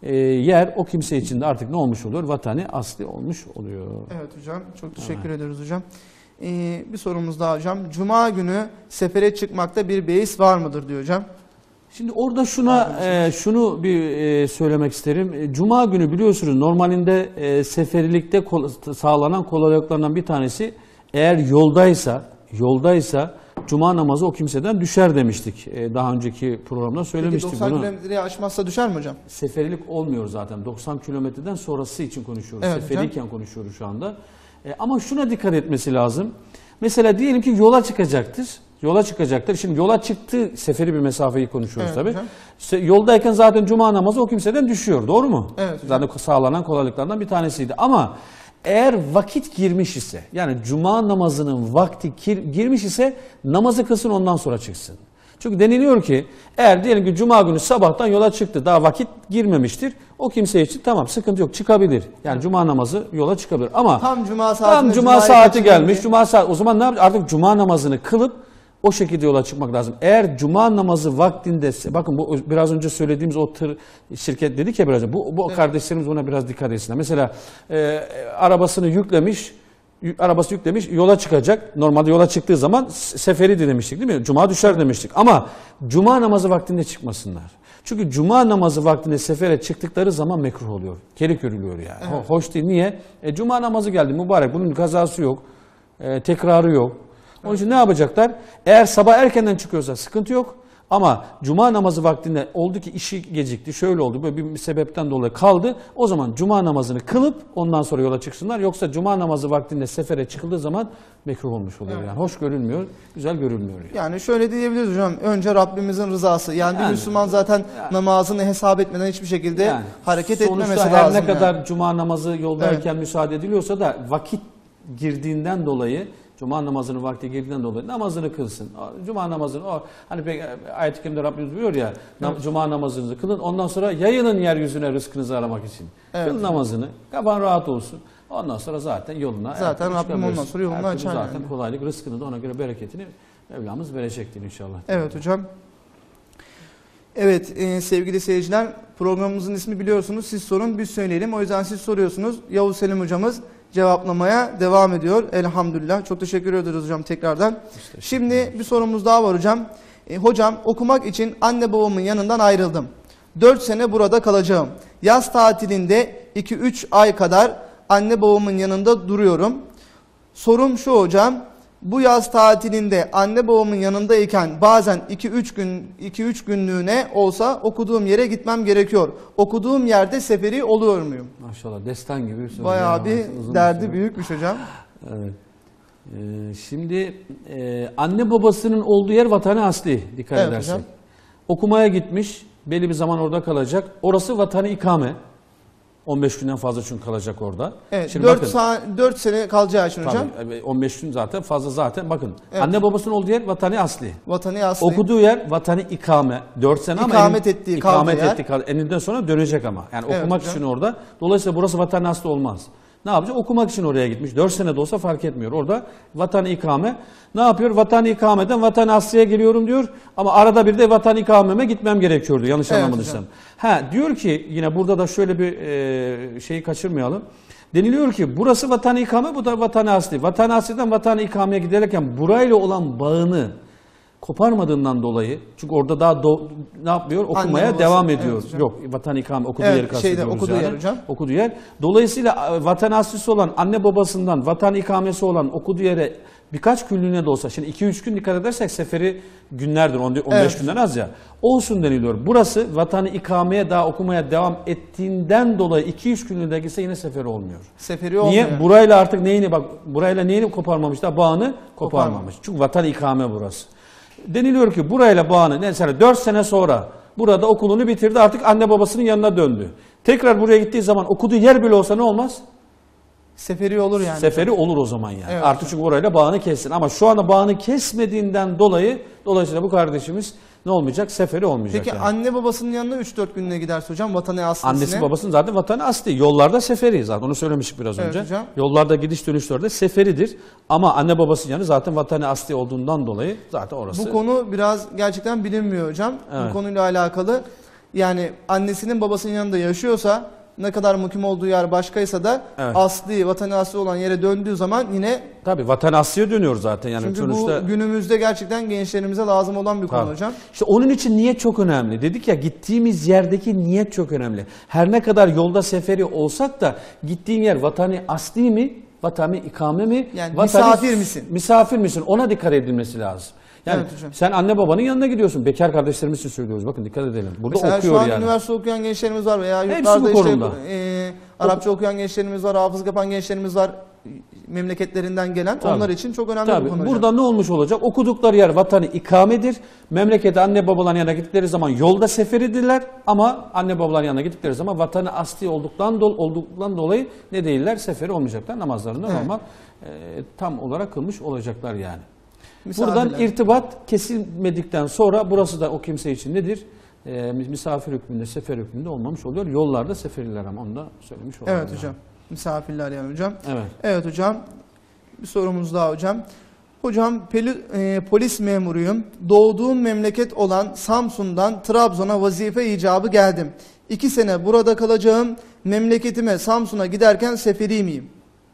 B: e, yer o kimse için de artık ne olmuş oluyor? Vatani asli olmuş oluyor.
A: Evet hocam. Çok teşekkür
B: Evet.
A: ederiz hocam. Ee, bir sorumuz daha hocam. Cuma günü sefere çıkmakta bir beis var mıdır diyor hocam.
B: Şimdi orada şuna e, şunu bir e, söylemek isterim. E, Cuma günü biliyorsunuz normalinde e, seferilikte kol, sağlanan kolaylıklarından bir tanesi eğer yoldaysa yoldaysa Cuma namazı o kimseden düşer demiştik. E, daha önceki programda
A: Peki
B: söylemiştik
A: doksan
B: bunu.
A: kilometreyi aşmazsa düşer mi hocam?
B: Seferilik olmuyor zaten. doksan kilometreden sonrası için konuşuyoruz.
A: Evet,
B: Seferiyken konuşuyoruz şu anda. E, ama şuna dikkat etmesi lazım. Mesela diyelim ki yola çıkacaktır. Yola çıkacaktır. Şimdi yola çıktı, seferi bir mesafeyi konuşuyoruz
A: Evet,
B: tabii.
A: hocam.
B: İşte yoldayken zaten cuma namazı o kimseden düşüyor. Doğru mu?
A: Evet,
B: Zaten sağlanan kolaylıklardan bir tanesiydi. Ama eğer vakit girmiş ise, yani cuma namazının vakti girmiş ise namazı kılsın, ondan sonra çıksın. Çünkü deniliyor ki eğer diyelim ki cuma günü sabahtan yola çıktı, daha vakit girmemiştir. O kimse için tamam, sıkıntı yok, çıkabilir. Yani cuma namazı yola çıkabilir. Ama
A: Tam cuma saatinde
B: tam cuma saati gelmiş. Cuma saat, o zaman ne yapacak? Artık cuma namazını kılıp o şekilde yola çıkmak lazım. Eğer cuma namazı vaktinde, bakın bu biraz önce söylediğimiz o tır şirket dedik ya biraz önce, bu, bu evet. Kardeşlerimiz buna biraz dikkat etsinler. Mesela e, arabasını yüklemiş, arabası yüklemiş, yola çıkacak. Normalde yola çıktığı zaman seferi demiştik değil mi? Cuma düşer demiştik. Ama cuma namazı vaktinde çıkmasınlar. Çünkü cuma namazı vaktinde sefere çıktıkları zaman mekruh oluyor. Kerih görülüyor yani. Evet. Hoş değil. Niye? E, cuma namazı geldi mübarek. Bunun kazası yok. E, tekrarı yok. Onun için ne yapacaklar? Eğer sabah erkenden çıkıyorsa sıkıntı yok. Ama cuma namazı vaktinde oldu ki işi gecikti, şöyle oldu, böyle bir sebepten dolayı kaldı. O zaman cuma namazını kılıp ondan sonra yola çıksınlar. Yoksa cuma namazı vaktinde sefere çıkıldığı zaman mekruh olmuş oluyor. Evet. Yani hoş görülmüyor, güzel görülmüyor. Yani,
A: yani şöyle diyebiliriz hocam. Önce Rabbimizin rızası. Yani, yani bir Müslüman zaten yani, namazını hesap etmeden hiçbir şekilde yani, hareket etmemesi lazım.
B: Sonuçta her ne
A: yani.
B: kadar cuma namazı yoldayken evet. müsaade ediliyorsa da vakit girdiğinden dolayı, cuma namazının vakti girdiğinden dolayı namazını kılsın. Cuma namazını, o hani pek ayet-i kerimde Rabbimiz buyuruyor ya, evet. Cuma namazınızı kılın. Ondan sonra yayılın yeryüzüne rızkınızı aramak için. Evet. Kıl namazını, kafan rahat olsun. Ondan sonra zaten yoluna.
A: Zaten Rabbim ondan sonra yolunu açar.
B: Zaten
A: yani.
B: kolaylık, rızkını da ona göre bereketini Mevlamız verecektir inşallah.
A: Evet hocam. Evet e, sevgili seyirciler, programımızın ismi biliyorsunuz. Siz sorun, biz söyleyelim. O yüzden siz soruyorsunuz. Yavuz Selim hocamız cevaplamaya devam ediyor. Elhamdülillah. Çok teşekkür ederiz hocam tekrardan. Şimdi bir sorumuz daha var hocam. E, hocam okumak için anne babamın yanından ayrıldım. dört sene burada kalacağım. Yaz tatilinde iki üç ay kadar anne babamın yanında duruyorum. Sorum şu hocam. Bu yaz tatilinde anne babamın yanındayken bazen iki üç gün iki üç günlüğüne olsa okuduğum yere gitmem gerekiyor. Okuduğum yerde seferi oluyor muyum?
B: Maşallah destan gibi bir soru.
A: Bayağı bir derdi büyükmüş hocam.
B: Evet. Ee, şimdi e, anne babasının olduğu yer vatanı asli, dikkat
A: evet,
B: edersek.
A: Hocam.
B: Okumaya gitmiş, belli bir zaman orada kalacak. Orası vatanı ikame. on beş günden fazla çünkü kalacak orada.
A: Evet,
B: Şimdi
A: dört,
B: bakın,
A: saat, dört sene kalacağı için hocam.
B: Tabii, on beş gün zaten fazla zaten. Bakın
A: evet.
B: Anne babasının olduğu yer vatanı asli.
A: Vatanı asli.
B: Okuduğu yer vatanı ikame. dört sene ama
A: ikamet ettiği
B: ikamet
A: kaldığı
B: ettiği yer. Eninden sonra dönecek ama. Yani
A: evet,
B: okumak
A: hocam.
B: için orada. Dolayısıyla burası vatanı asli olmaz. Ne yapacak? Okumak için oraya gitmiş. dört sene de olsa fark etmiyor. Orada vatan ikame. Ne yapıyor? Vatan ikameden vatan asliye geliyorum diyor. Ama arada bir de vatan ikameme gitmem gerekiyordu. Yanlış
A: evet,
B: anlamadıysam. Ha, diyor ki yine burada da şöyle bir e, şeyi kaçırmayalım. Deniliyor ki burası vatan ikame, bu da vatan asli. Vatan asliden vatan ikameye giderken burayla olan bağını koparmadığından dolayı, çünkü orada daha do, ne yapıyor? Okumaya babası, devam ediyor. Evet, yok, vatan ikame okuduğu
A: evet,
B: yeri kastediyoruz
A: okuduğu
B: yani.
A: yer hocam.
B: Okuduğu yer. Dolayısıyla vatan aslisi olan anne babasından vatan ikamesi olan okuduğu yere birkaç günlüğüne de olsa, şimdi iki üç gün dikkat edersek seferi günlerdir, on beş evet. günden az ya. Olsun deniliyor. Burası vatanı ikameye daha okumaya devam ettiğinden dolayı iki üç günlüğüne gitse yine seferi olmuyor.
A: Seferi olmuyor.
B: Niye? Burayla artık neyini bak, burayla neyini koparmamış da bağını koparmamış. Koparmamış. Çünkü vatan ikame burası. Deniliyor ki burayla bağını, mesela dört sene sonra burada okulunu bitirdi, artık anne babasının yanına döndü. Tekrar buraya gittiği zaman okuduğu yer bile olsa ne olmaz?
A: Seferi olur yani.
B: Seferi olur o zaman yani.
A: Evet.
B: Artık çünkü orayla bağını kessin. Ama şu anda bağını kesmediğinden dolayı, dolayısıyla bu kardeşimiz ne olmayacak? Seferi olmayacak.
A: Peki
B: yani.
A: Anne babasının yanına üç dört gününe giderse hocam vatanı aslisine?
B: Annesi babasının zaten vatanı asli. Yollarda seferi zaten. Onu söylemiştik biraz
A: evet,
B: önce.
A: Hocam.
B: Yollarda gidiş dönüşlerde seferidir. Ama anne babasının yanı zaten vatanı asli olduğundan dolayı zaten orası.
A: Bu konu biraz gerçekten bilinmiyor hocam. Evet. Bu konuyla alakalı. Yani annesinin babasının yanında yaşıyorsa, ne kadar mukim olduğu yer başkaysa da
B: Evet.
A: asli, vatanı asli olan yere döndüğü zaman yine...
B: Tabii vatan asliye dönüyor zaten. Yani
A: Çünkü
B: sonuçta...
A: bu günümüzde gerçekten gençlerimize lazım olan bir konu
B: Tabii.
A: hocam.
B: İşte onun için niyet çok önemli. Dedik ya, gittiğimiz yerdeki niyet çok önemli. Her ne kadar yolda seferi olsak da gittiğin yer vatanı asli mi, vatanı ikame mi?
A: Yani
B: vatanı,
A: misafir misin?
B: Misafir misin? Ona dikkat edilmesi lazım. Yani
A: Evet hocam.
B: sen anne babanın yanına gidiyorsun. Bekar kardeşlerimiz için söylüyoruz. Bakın dikkat edelim. Burada
A: Mesela
B: okuyor
A: şu an
B: yani.
A: üniversite okuyan gençlerimiz var veya
B: Hepsi
A: yurtlarda
B: bu
A: işte
B: konumda.
A: e, Arapça okuyan gençlerimiz var, hafızlık yapan gençlerimiz var, memleketlerinden gelen.
B: Tabii.
A: Onlar için çok önemli
B: Tabii.
A: bir konu
B: Burada
A: hocam.
B: ne olmuş olacak? Okudukları yer vatanı ikamedir. Memlekete anne babaların yanına gittikleri zaman yolda seferidirler. Ama anne babaların yanına gittikleri zaman vatanı asli olduktan, do olduktan dolayı ne değiller? Seferi olmayacaklar. Namazlarını
A: Evet.
B: normal e, tam olarak kılmış olacaklar yani.
A: Misafirler.
B: Buradan irtibat kesilmedikten sonra burası da o kimse için nedir? E, misafir hükmünde, sefer hükmünde olmamış oluyor. Yollarda seferiler, ama onu da söylemiş olalım.
A: Evet
B: yani.
A: hocam. Misafirler yani hocam.
B: Evet.
A: Evet hocam. Bir sorumuz daha hocam. Hocam peli, e, polis memuruyum. Doğduğum memleket olan Samsun'dan Trabzon'a vazife icabı geldim. İki sene burada kalacağım. Memleketime Samsun'a giderken seferi miyim?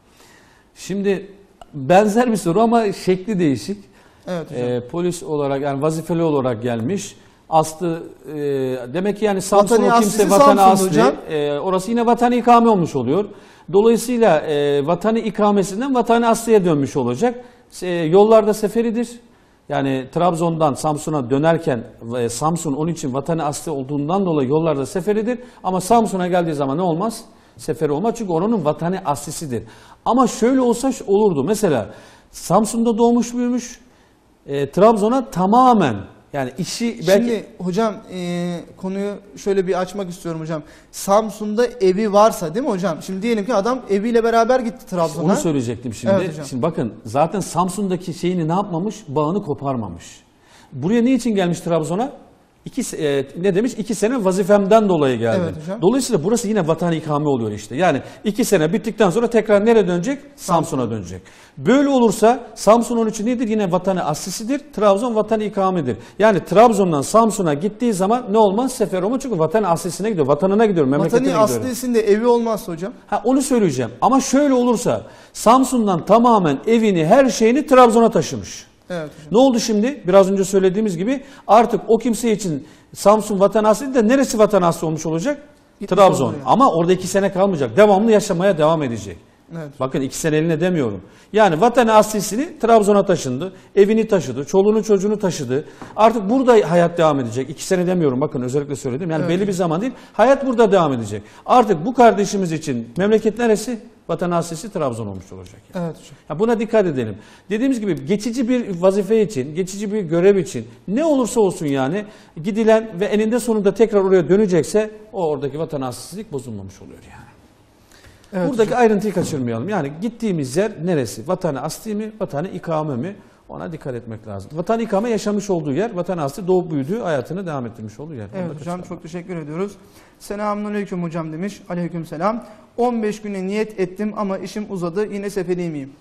B: Şimdi benzer bir soru ama şekli değişik.
A: Evet hocam.
B: Ee, polis olarak, yani vazifeli olarak gelmiş. Aslı e, demek ki yani Samsun
A: Vatani
B: o kimse
A: aslisi
B: vatanı
A: Samsun
B: asli.
A: hocam.
B: E, orası yine vatanı ikame olmuş oluyor. Dolayısıyla e, vatanı ikamesinden vatanı asliye dönmüş olacak. E, yollarda seferidir. Yani Trabzon'dan Samsun'a dönerken e, Samsun onun için vatanı asli olduğundan dolayı yollarda seferidir. Ama Samsun'a geldiği zaman ne olmaz? Seferi olmaz, çünkü oranın vatanı aslisidir. Ama şöyle olsa olurdu. Mesela Samsun'da doğmuş büyümüş. E, Trabzon'a tamamen, yani işi belki...
A: Şimdi hocam e, konuyu şöyle bir açmak istiyorum hocam. Samsun'da evi varsa değil mi hocam? Şimdi diyelim ki adam eviyle beraber gitti Trabzon'a.
B: Onu söyleyecektim şimdi.
A: Evet hocam.
B: Şimdi bakın, zaten Samsun'daki şeyini ne yapmamış? Bağını koparmamış. Buraya ne için gelmiş Trabzon'a? İki, e, ne demiş? İki sene vazifemden dolayı geldim.
A: Evet hocam.
B: Dolayısıyla burası yine vatan ikame oluyor işte. Yani iki sene bittikten sonra tekrar nereye dönecek? Samsun'a dönecek. Böyle olursa Samsun onun için nedir? Yine vatanı aslisidir. Trabzon vatanı ikamedir. Yani Trabzon'dan Samsun'a gittiği zaman ne olmaz? Sefer olmaz, çünkü vatanı aslisine gidiyor. Vatanına gidiyor, memleketine
A: Vatanı
B: gidiyor.
A: aslisinde evi olmazsa hocam.
B: Ha, onu söyleyeceğim. Ama şöyle olursa Samsun'dan tamamen evini, her şeyini Trabzon'a taşımış.
A: Evet hocam.
B: Ne oldu şimdi? Biraz önce söylediğimiz gibi artık o kimse için Samsun vatan asli de neresi vatan asli olmuş olacak?
A: Gitmiş
B: Trabzon.
A: oldu yani.
B: Ama orada iki sene kalmayacak. Devamlı yaşamaya devam edecek.
A: Evet.
B: Bakın, iki sene eline demiyorum. Yani vatan aslisini Trabzon'a taşındı. Evini taşıdı. Çoluğunu çocuğunu taşıdı. Artık burada hayat devam edecek. İki sene demiyorum. Bakın, özellikle söyledim. Yani
A: Evet.
B: belli bir zaman değil. Hayat burada devam edecek. Artık bu kardeşimiz için memleket neresi? Vatan aslisi Trabzon olmuş olacak. Yani.
A: Evet hocam.
B: Ya buna dikkat edelim. Dediğimiz gibi geçici bir vazife için, geçici bir görev için ne olursa olsun yani gidilen ve eninde sonunda tekrar oraya dönecekse o oradaki vatan aslisilik bozulmamış oluyor yani.
A: Evet
B: Buradaki
A: hocam.
B: ayrıntıyı kaçırmayalım. Yani gittiğimiz yer neresi? Vatanı asli mi? Vatanı ikame mi? Ona dikkat etmek lazım. Vatan ikame yaşamış olduğu yer, vatan asli doğup büyüdüğü, hayatını devam ettirmiş olduğu yer. Onu da
A: Evet hocam,
B: kaçırmayalım.
A: çok teşekkür ediyoruz. Selamünaleyküm hocam demiş. Aleykümselam. on beş güne niyet ettim ama işim uzadı. Yine seferi miyim?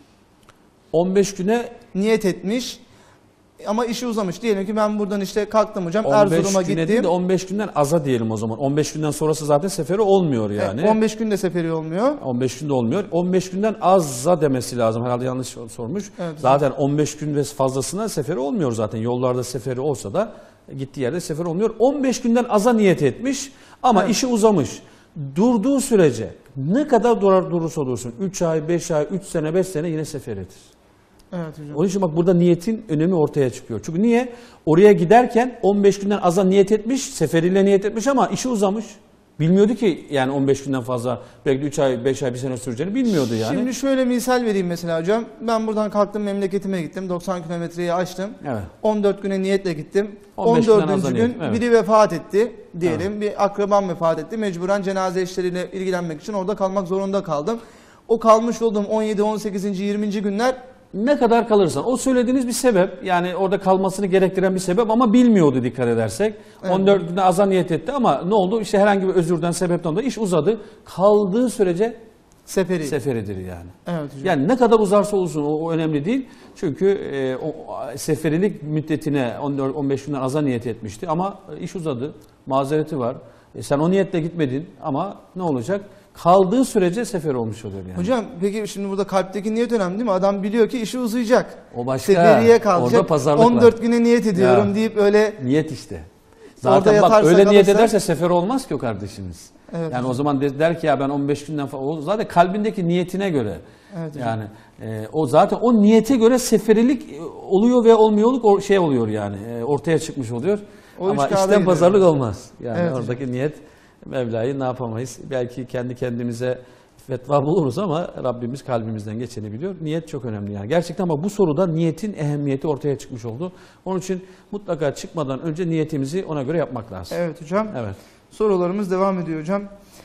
B: on beş güne
A: Niyet etmiş ama işi uzamış. Diyelim ki ben buradan işte kalktım hocam,
B: on beş
A: Erzurum'a
B: güne değil
A: gittim.
B: de on beş günden aza diyelim o zaman. on beş günden sonrası zaten seferi olmuyor yani.
A: Evet, on beş günde seferi olmuyor.
B: on beş günde olmuyor. on beş günden azza demesi lazım. Herhalde yanlış sormuş.
A: Evet.
B: Zaten on beş gün ve fazlasına seferi olmuyor zaten. Yollarda seferi olsa da gittiği yerde seferi olmuyor. on beş günden aza niyet etmiş ama
A: Evet.
B: işi uzamış. Durduğu sürece ne kadar durar durursa dursun. üç ay, beş ay, üç sene, beş sene yine seferidir.
A: Evet hocam.
B: Onun için bak, burada niyetin önemi ortaya çıkıyor. Çünkü niye? Oraya giderken on beş günden aza niyet etmiş, seferiyle niyet etmiş ama işi uzamış. Bilmiyordu ki yani on beş günden fazla, belki üç ay, beş ay, bir sene süreceğini bilmiyordu yani.
A: Şimdi şöyle misal vereyim mesela hocam. Ben buradan kalktım, memleketime gittim. doksan kilometreyi aştım.
B: Evet.
A: on dört güne niyetle gittim.
B: on beş
A: on
B: günden
A: dördüncü
B: azdan
A: gün
B: niyet, evet.
A: biri vefat etti diyelim. Bir akrabam vefat etti. Mecburen cenaze işleriyle ilgilenmek için orada kalmak zorunda kaldım. O kalmış olduğum on yedi, on sekizinci, yirminci günler
B: Ne kadar kalırsan. O söylediğiniz bir sebep. Yani orada kalmasını gerektiren bir sebep ama bilmiyordu, dikkat edersek.
A: Evet.
B: on dört günde aza niyet etti ama ne oldu? İşte herhangi bir özürden, sebepten dolayı iş uzadı. Kaldığı sürece
A: Seferi.
B: Seferidir yani.
A: Evet hocam.
B: Yani ne kadar uzarsa uzun o, o önemli değil. Çünkü e, o seferilik müddetine on dört on beş günden aza niyet etmişti ama iş uzadı. Mazereti var. E, sen o niyetle gitmedin ama ne olacak? Kaldığı sürece sefer olmuş oluyor yani.
A: Hocam peki şimdi burada kalpteki niyet önemli değil mi? Adam biliyor ki işi uzayacak.
B: O başka.
A: Seferiye kalacak.
B: Orada pazarlık
A: on dört
B: var.
A: güne niyet ediyorum
B: Ya,
A: deyip öyle.
B: Niyet işte.
A: Orada
B: Zaten bak
A: yatarsa
B: öyle niyet
A: kalırsa-
B: ederse sefer olmaz ki o kardeşimiz.
A: Evet
B: yani
A: hocam.
B: o zaman de- der ki ya ben on beş günden falan o zaten kalbindeki niyetine göre.
A: Evet hocam.
B: Yani e, o zaten o niyete göre seferilik e, oluyor ve olmuyorluk o şey oluyor yani e, ortaya çıkmış oluyor.
A: O
B: Ama
A: üç kağıda
B: işten
A: gidiyor.
B: pazarlık olmaz. Yani
A: Evet
B: oradaki niyet Mevla'yı ne yapamayız? Belki kendi kendimize fetva buluruz ama Rabbimiz kalbimizden geçeni biliyor. Niyet çok önemli yani. Gerçekten ama bu soruda niyetin ehemmiyeti ortaya çıkmış oldu. Onun için mutlaka çıkmadan önce niyetimizi ona göre yapmak lazım.
A: Evet hocam.
B: Evet.
A: Sorularımız devam ediyor hocam.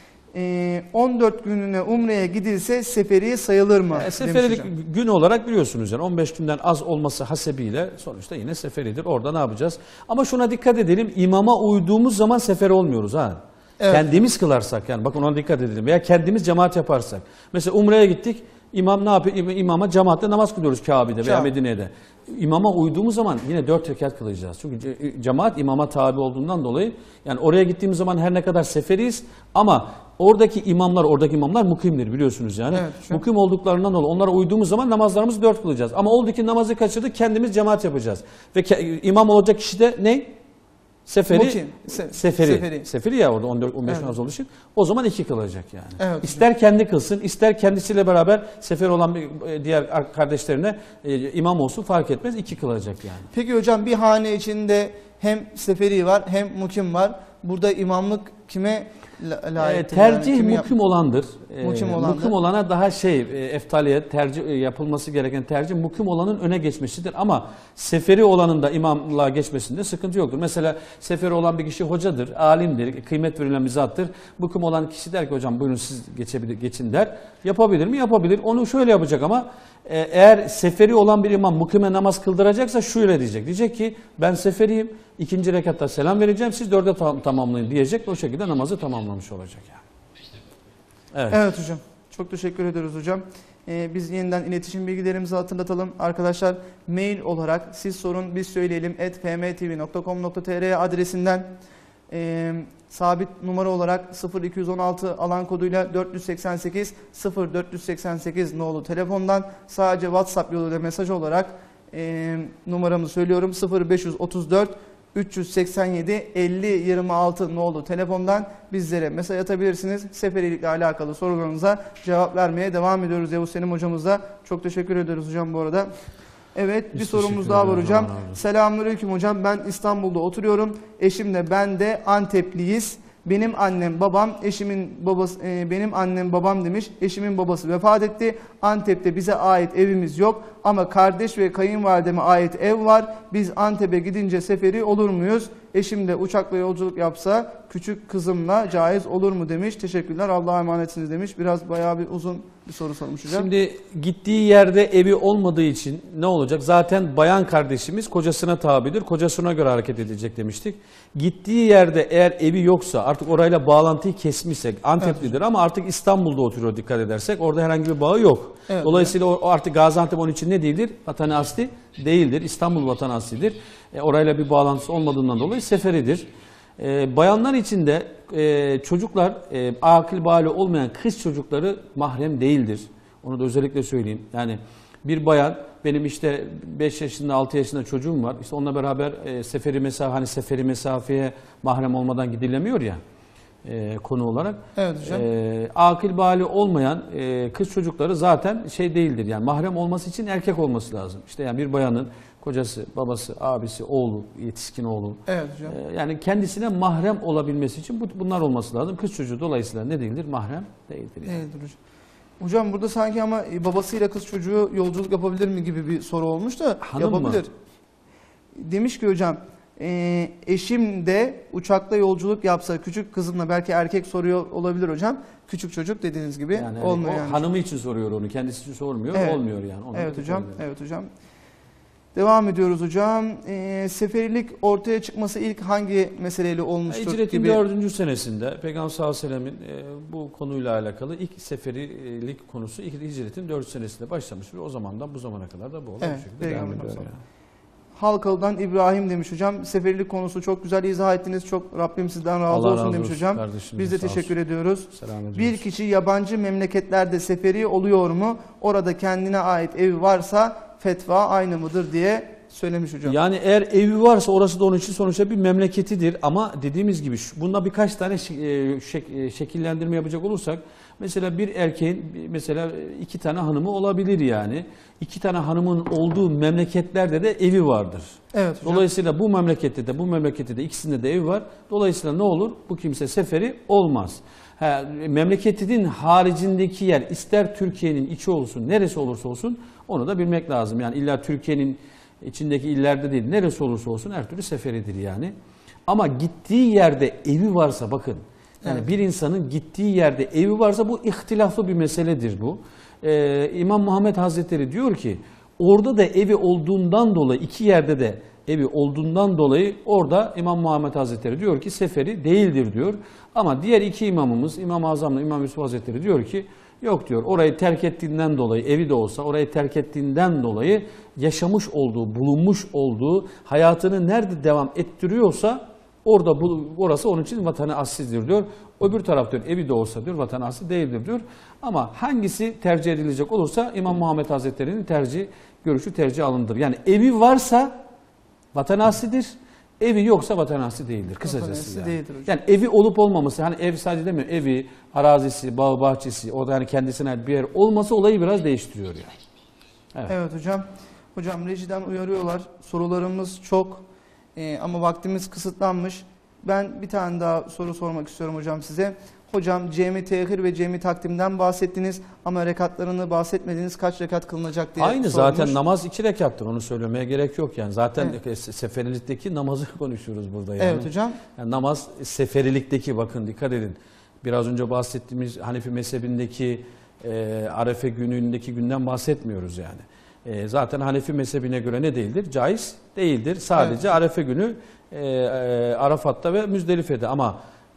A: Ee, on dört gününe umreye gidilse seferi sayılır mı?
B: E,
A: demiş
B: seferilik
A: hocam.
B: gün olarak biliyorsunuz yani on beş günden az olması hasebiyle sonuçta yine seferidir. Orada ne yapacağız? Ama şuna dikkat edelim. İmama uyduğumuz zaman sefer olmuyoruz ha.
A: Evet.
B: Kendimiz kılarsak yani bakın ona dikkat edelim. Veya kendimiz cemaat yaparsak. Mesela umreye gittik. İmam ne yapıyor? İm- İmama cemaatle namaz kılıyoruz Kabe'de veya
A: Kabe.
B: Medine'de. İmama uyduğumuz zaman yine dört rekat kılacağız. Çünkü ce- cemaat imama tabi olduğundan dolayı yani oraya gittiğimiz zaman her ne kadar seferiyiz ama oradaki imamlar, oradaki imamlar mukimdir biliyorsunuz yani.
A: Evet, şu-
B: Mukim olduklarından dolayı onlara uyduğumuz zaman namazlarımızı dört kılacağız. Ama oldu ki namazı kaçırdık kendimiz cemaat yapacağız. Ve ke- imam olacak kişi de ne? Seferi,
A: Mukim. Se-
B: seferi.
A: seferi.
B: Seferi ya orada on dört on beş
A: Evet.
B: namaz olduğu için. O zaman iki kılacak yani.
A: Evet.
B: İster kendi kılsın, ister kendisiyle beraber sefer olan bir, e, diğer kardeşlerine e, imam olsun fark etmez. iki kılacak yani.
A: Peki hocam bir hane içinde hem seferi var hem mukim var. Burada imamlık kime la-
B: E,
A: layıktır?
B: tercih
A: yani? Kimi yap-
B: mukim olandır. E,
A: Mukim olandır.
B: mukim olana daha şey e, eftaliyet tercih e, yapılması gereken tercih mukim olanın öne geçmesidir ama seferi olanın da imamlığa geçmesinde sıkıntı yoktur. Mesela seferi olan bir kişi hocadır, alimdir, kıymet verilen bir zattır. Mukim olan kişi der ki hocam buyurun siz geçebilir geçin der. Yapabilir mi? Yapabilir. Onu şöyle yapacak ama e, eğer seferi olan bir imam mukime namaz kıldıracaksa şöyle diyecek. Diyecek ki ben seferiyim. İkinci rekatta selam vereceğim. Siz dörde tam, tamamlayın diyecek. O şekilde namazı tamamlamış olacak yani. Evet.
A: Evet hocam. Çok teşekkür ediyoruz hocam. Ee, biz yeniden iletişim bilgilerimizi hatırlatalım. Arkadaşlar mail olarak siz sorun biz söyleyelim at f m t v nokta com nokta t r adresinden e, sabit numara olarak sıfır iki yüz on altı alan koduyla dört yüz seksen sekiz sıfır dört yüz seksen sekiz nolu telefondan sadece WhatsApp yoluyla mesaj olarak e, numaramı söylüyorum sıfır beş yüz otuz dört üç yüz seksen yedi elli yirmi altı nolu telefondan bizlere mesaj atabilirsiniz. Seferilikle alakalı sorularınıza cevap vermeye devam ediyoruz Yavuz Selim hocamıza. Çok teşekkür ediyoruz hocam bu arada. Evet bir
B: Biz
A: sorumuz
B: teşekkür
A: daha var
B: ederiz.
A: hocam.
B: Allah razı olsun.
A: Selamünaleyküm hocam. Ben İstanbul'da oturuyorum. Eşimle ben de Antepliyiz. Benim annem babam, eşimin babası, e, benim annem babam demiş. Eşimin babası vefat etti. Antep'te bize ait evimiz yok ama kardeş ve kayınvalideme ait ev var. Biz Antep'e gidince seferi olur muyuz? Eşim de uçakla yolculuk yapsa küçük kızımla caiz olur mu demiş. Teşekkürler. Allah'a emanetsiniz demiş. Biraz bayağı bir uzun bir soru sormuş hocam.
B: Şimdi gittiği yerde evi olmadığı için ne olacak? Zaten bayan kardeşimiz kocasına tabidir. Kocasına göre hareket edecek demiştik. Gittiği yerde eğer evi yoksa artık orayla bağlantıyı kesmişsek Anteplidir ama artık İstanbul'da oturuyor dikkat edersek. Orada herhangi bir bağı yok.
A: Evet,
B: Dolayısıyla o artık Gaziantep onun için ne değildir? Vatan asli değildir. İstanbul vatan aslidir. E, orayla bir bağlantısı olmadığından dolayı seferidir. E, bayanlar için de e, çocuklar e, akıl bali olmayan kız çocukları mahrem değildir. Onu da özellikle söyleyeyim. Yani bir bayan benim işte beş yaşında altı yaşında çocuğum var. İşte onunla beraber e, seferi mesafe hani seferi mesafeye mahrem olmadan gidilemiyor ya e, konu olarak.
A: Evet hocam.
B: E, akıl bali olmayan e, kız çocukları zaten şey değildir. Yani mahrem olması için erkek olması lazım. İşte yani bir bayanın kocası, babası, abisi, oğlu, yetişkin oğlu.
A: Evet hocam.
B: E, yani kendisine mahrem olabilmesi için bu, bunlar olması lazım. Kız çocuğu dolayısıyla ne değildir? Mahrem değildir. Yani.
A: Değildir hocam. Hocam burada sanki ama babasıyla kız çocuğu yolculuk yapabilir mi gibi bir soru olmuş da
B: Hanım mı?
A: yapabilir. Demiş ki hocam e, eşim de uçakla yolculuk yapsa küçük kızımla belki erkek soruyor olabilir hocam. Küçük çocuk dediğiniz gibi
B: Yani, yani,
A: olmuyor
B: o
A: yani.
B: hanımı için soruyor onu. Kendisi için sormuyor.
A: Evet.
B: Olmuyor yani. Ona
A: Evet
B: dikkat
A: hocam.
B: edelim.
A: Evet hocam. Devam ediyoruz hocam. E, seferilik ortaya çıkması ilk hangi meseleyle olmuştur?
B: Hicretin
A: gibi.
B: dördüncü senesinde Peygamber sallallahu aleyhi ve sellemin e, bu konuyla alakalı ilk seferilik konusu ilk hicretin dördüncü senesinde başlamış ve o zamandan bu zamana kadar da bu olay
A: Evet,
B: bu şekilde devam ediyor. Yani.
A: Halkalı'dan İbrahim demiş hocam. Seferilik konusu çok güzel izah ettiniz. Çok Rabbim sizden razı
B: Allah
A: olsun
B: razı
A: demiş
B: olsun
A: hocam.
B: kardeşim,
A: Biz de
B: sağ
A: teşekkür
B: olsun.
A: ediyoruz.
B: Selam ediyoruz.
A: Bir kişi yabancı memleketlerde seferi oluyor mu? Orada kendine ait evi varsa fetva aynı mıdır diye söylemiş hocam.
B: Yani eğer evi varsa orası da onun için sonuçta bir memleketidir ama dediğimiz gibi şu- bunda birkaç tane şek- e, şek- e, şekillendirme yapacak olursak mesela bir erkeğin mesela iki tane hanımı olabilir yani. İki tane hanımın olduğu memleketlerde de evi vardır.
A: Evet hocam.
B: Dolayısıyla bu memlekette de bu memlekette de ikisinde de evi var. Dolayısıyla ne olur? Bu kimse seferi olmaz. Ha, memleketinin haricindeki yer ister Türkiye'nin içi olsun neresi olursa olsun onu da bilmek lazım. Yani illa Türkiye'nin içindeki illerde değil neresi olursa olsun her türlü seferidir yani. Ama gittiği yerde evi varsa bakın yani
A: Evet.
B: bir insanın gittiği yerde evi varsa bu ihtilaflı bir meseledir bu. Ee, İmam Muhammed Hazretleri diyor ki orada da evi olduğundan dolayı iki yerde de evi olduğundan dolayı orada İmam Muhammed Hazretleri diyor ki seferi değildir diyor. Ama diğer iki imamımız İmam-ı Azam'la İmam Yusuf Hazretleri diyor ki yok diyor orayı terk ettiğinden dolayı evi de olsa orayı terk ettiğinden dolayı yaşamış olduğu, bulunmuş olduğu hayatını nerede devam ettiriyorsa orada bu, orası onun için vatanı aslizdir diyor. Öbür taraf diyor evi de olsa diyor vatanı asli değildir diyor. Ama hangisi tercih edilecek olursa İmam Muhammed Hazretleri'nin tercih görüşü tercih alındır. Yani evi varsa vatanı aslidir. Evi yoksa vatan asli değildir kısacası yani.
A: Değildir hocam.
B: Yani evi olup olmaması hani ev sadece demiyor evi, arazisi, bağ bahçesi o da hani kendisine ait bir yer olması olayı biraz değiştiriyor yani. Evet.
A: Evet hocam. Hocam rejiden uyarıyorlar. Sorularımız çok Ee, ama vaktimiz kısıtlanmış. Ben bir tane daha soru sormak istiyorum hocam size. Hocam cemi tehir ve cemi takdimden bahsettiniz ama rekatlarını bahsetmediniz. Kaç rekat kılınacak diye
B: Aynı
A: sormuş.
B: zaten namaz iki rekattır onu söylemeye gerek yok yani. Zaten
A: Evet.
B: seferilikteki namazı konuşuyoruz burada yani.
A: Evet hocam.
B: Yani namaz seferilikteki bakın dikkat edin. Biraz önce bahsettiğimiz Hanefi mezhebindeki e, Arefe günündeki günden bahsetmiyoruz yani. E, zaten Hanefi mezhebine göre ne değildir? Caiz değildir. Sadece
A: Evet.
B: Arefe günü e, e, Arafat'ta ve Müzdelife'de ama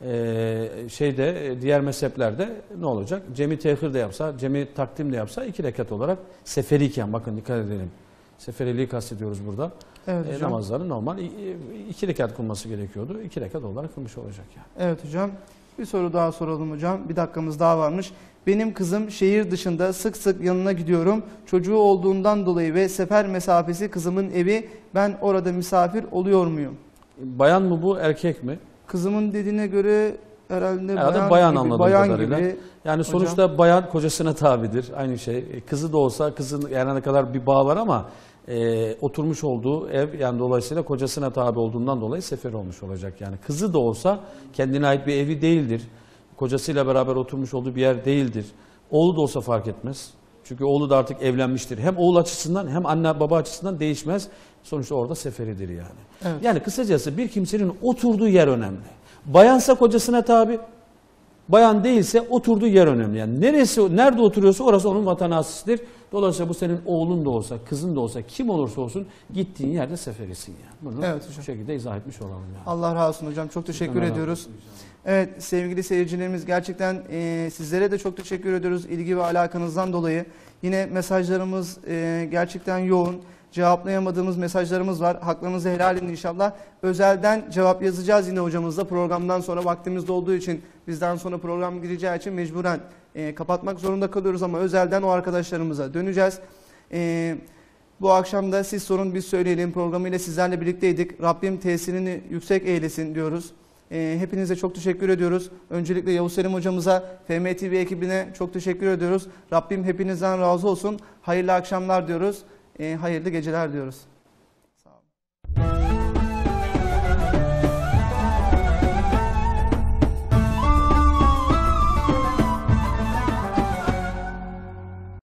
B: e, şeyde e, diğer mezheplerde ne olacak? Cemi tehir de yapsa, cemi takdim de yapsa iki rekat olarak seferiyken bakın dikkat edelim. Seferiliği kastediyoruz burada.
A: Evet
B: E,
A: hocam.
B: namazların normal i- iki rekat kılması gerekiyordu. İki rekat olarak kılmış olacak yani.
A: Evet hocam. Bir soru daha soralım hocam. Bir dakikamız daha varmış. Benim kızım şehir dışında sık sık yanına gidiyorum. Çocuğu olduğundan dolayı ve sefer mesafesi kızımın evi. Ben orada misafir oluyor muyum?
B: Bayan mı bu, erkek mi?
A: Kızımın dediğine göre herhalde
B: Herhalde
A: bayan,
B: bayan
A: gibi.
B: anladığım
A: bayan
B: kadarıyla.
A: gibi.
B: Yani sonuçta bayan kocasına tabidir. Aynı şey. E, Kızı da olsa kızın yani ne kadar bir bağ var ama e, oturmuş olduğu ev yani dolayısıyla kocasına tabi olduğundan dolayı sefer olmuş olacak. Yani kızı da olsa kendine ait bir evi değildir. Kocasıyla beraber oturmuş olduğu bir yer değildir. Oğlu da olsa fark etmez. Çünkü oğlu da artık evlenmiştir. Hem oğul açısından hem anne baba açısından değişmez. Sonuçta orada seferidir yani.
A: Evet.
B: Yani kısacası bir kimsenin oturduğu yer önemli. Bayansa kocasına tabi, bayan değilse oturduğu yer önemli. Yani neresi, nerede oturuyorsa orası onun vatanı aslidir. Dolayısıyla bu senin oğlun da olsa, kızın da olsa, kim olursa olsun gittiğin yerde seferisin yani. Bunu
A: Evet hocam.
B: bu şekilde izah etmiş olalım yani.
A: Allah razı olsun hocam. Çok teşekkür
B: Allah razı
A: ediyoruz.
B: olsun.
A: Evet sevgili seyircilerimiz gerçekten e, sizlere de çok teşekkür ediyoruz ilgi ve alakanızdan dolayı. Yine mesajlarımız e, gerçekten yoğun. Cevaplayamadığımız mesajlarımız var. Haklarınızı helal edin inşallah. Özelden cevap yazacağız yine hocamızla. Programdan sonra vaktimiz olduğu için bizden sonra program gireceği için mecburen e, kapatmak zorunda kalıyoruz ama özelden o arkadaşlarımıza döneceğiz. E, bu akşam da Siz Sorun Biz Söyleyelim programıyla sizlerle birlikteydik. Rabbim tesirini yüksek eylesin diyoruz. E, hepinize çok teşekkür ediyoruz. Öncelikle Yavuz Selim hocamıza, F M T V ekibine çok teşekkür ediyoruz. Rabbim hepinizden razı olsun. Hayırlı akşamlar diyoruz. E, hayırlı geceler diyoruz.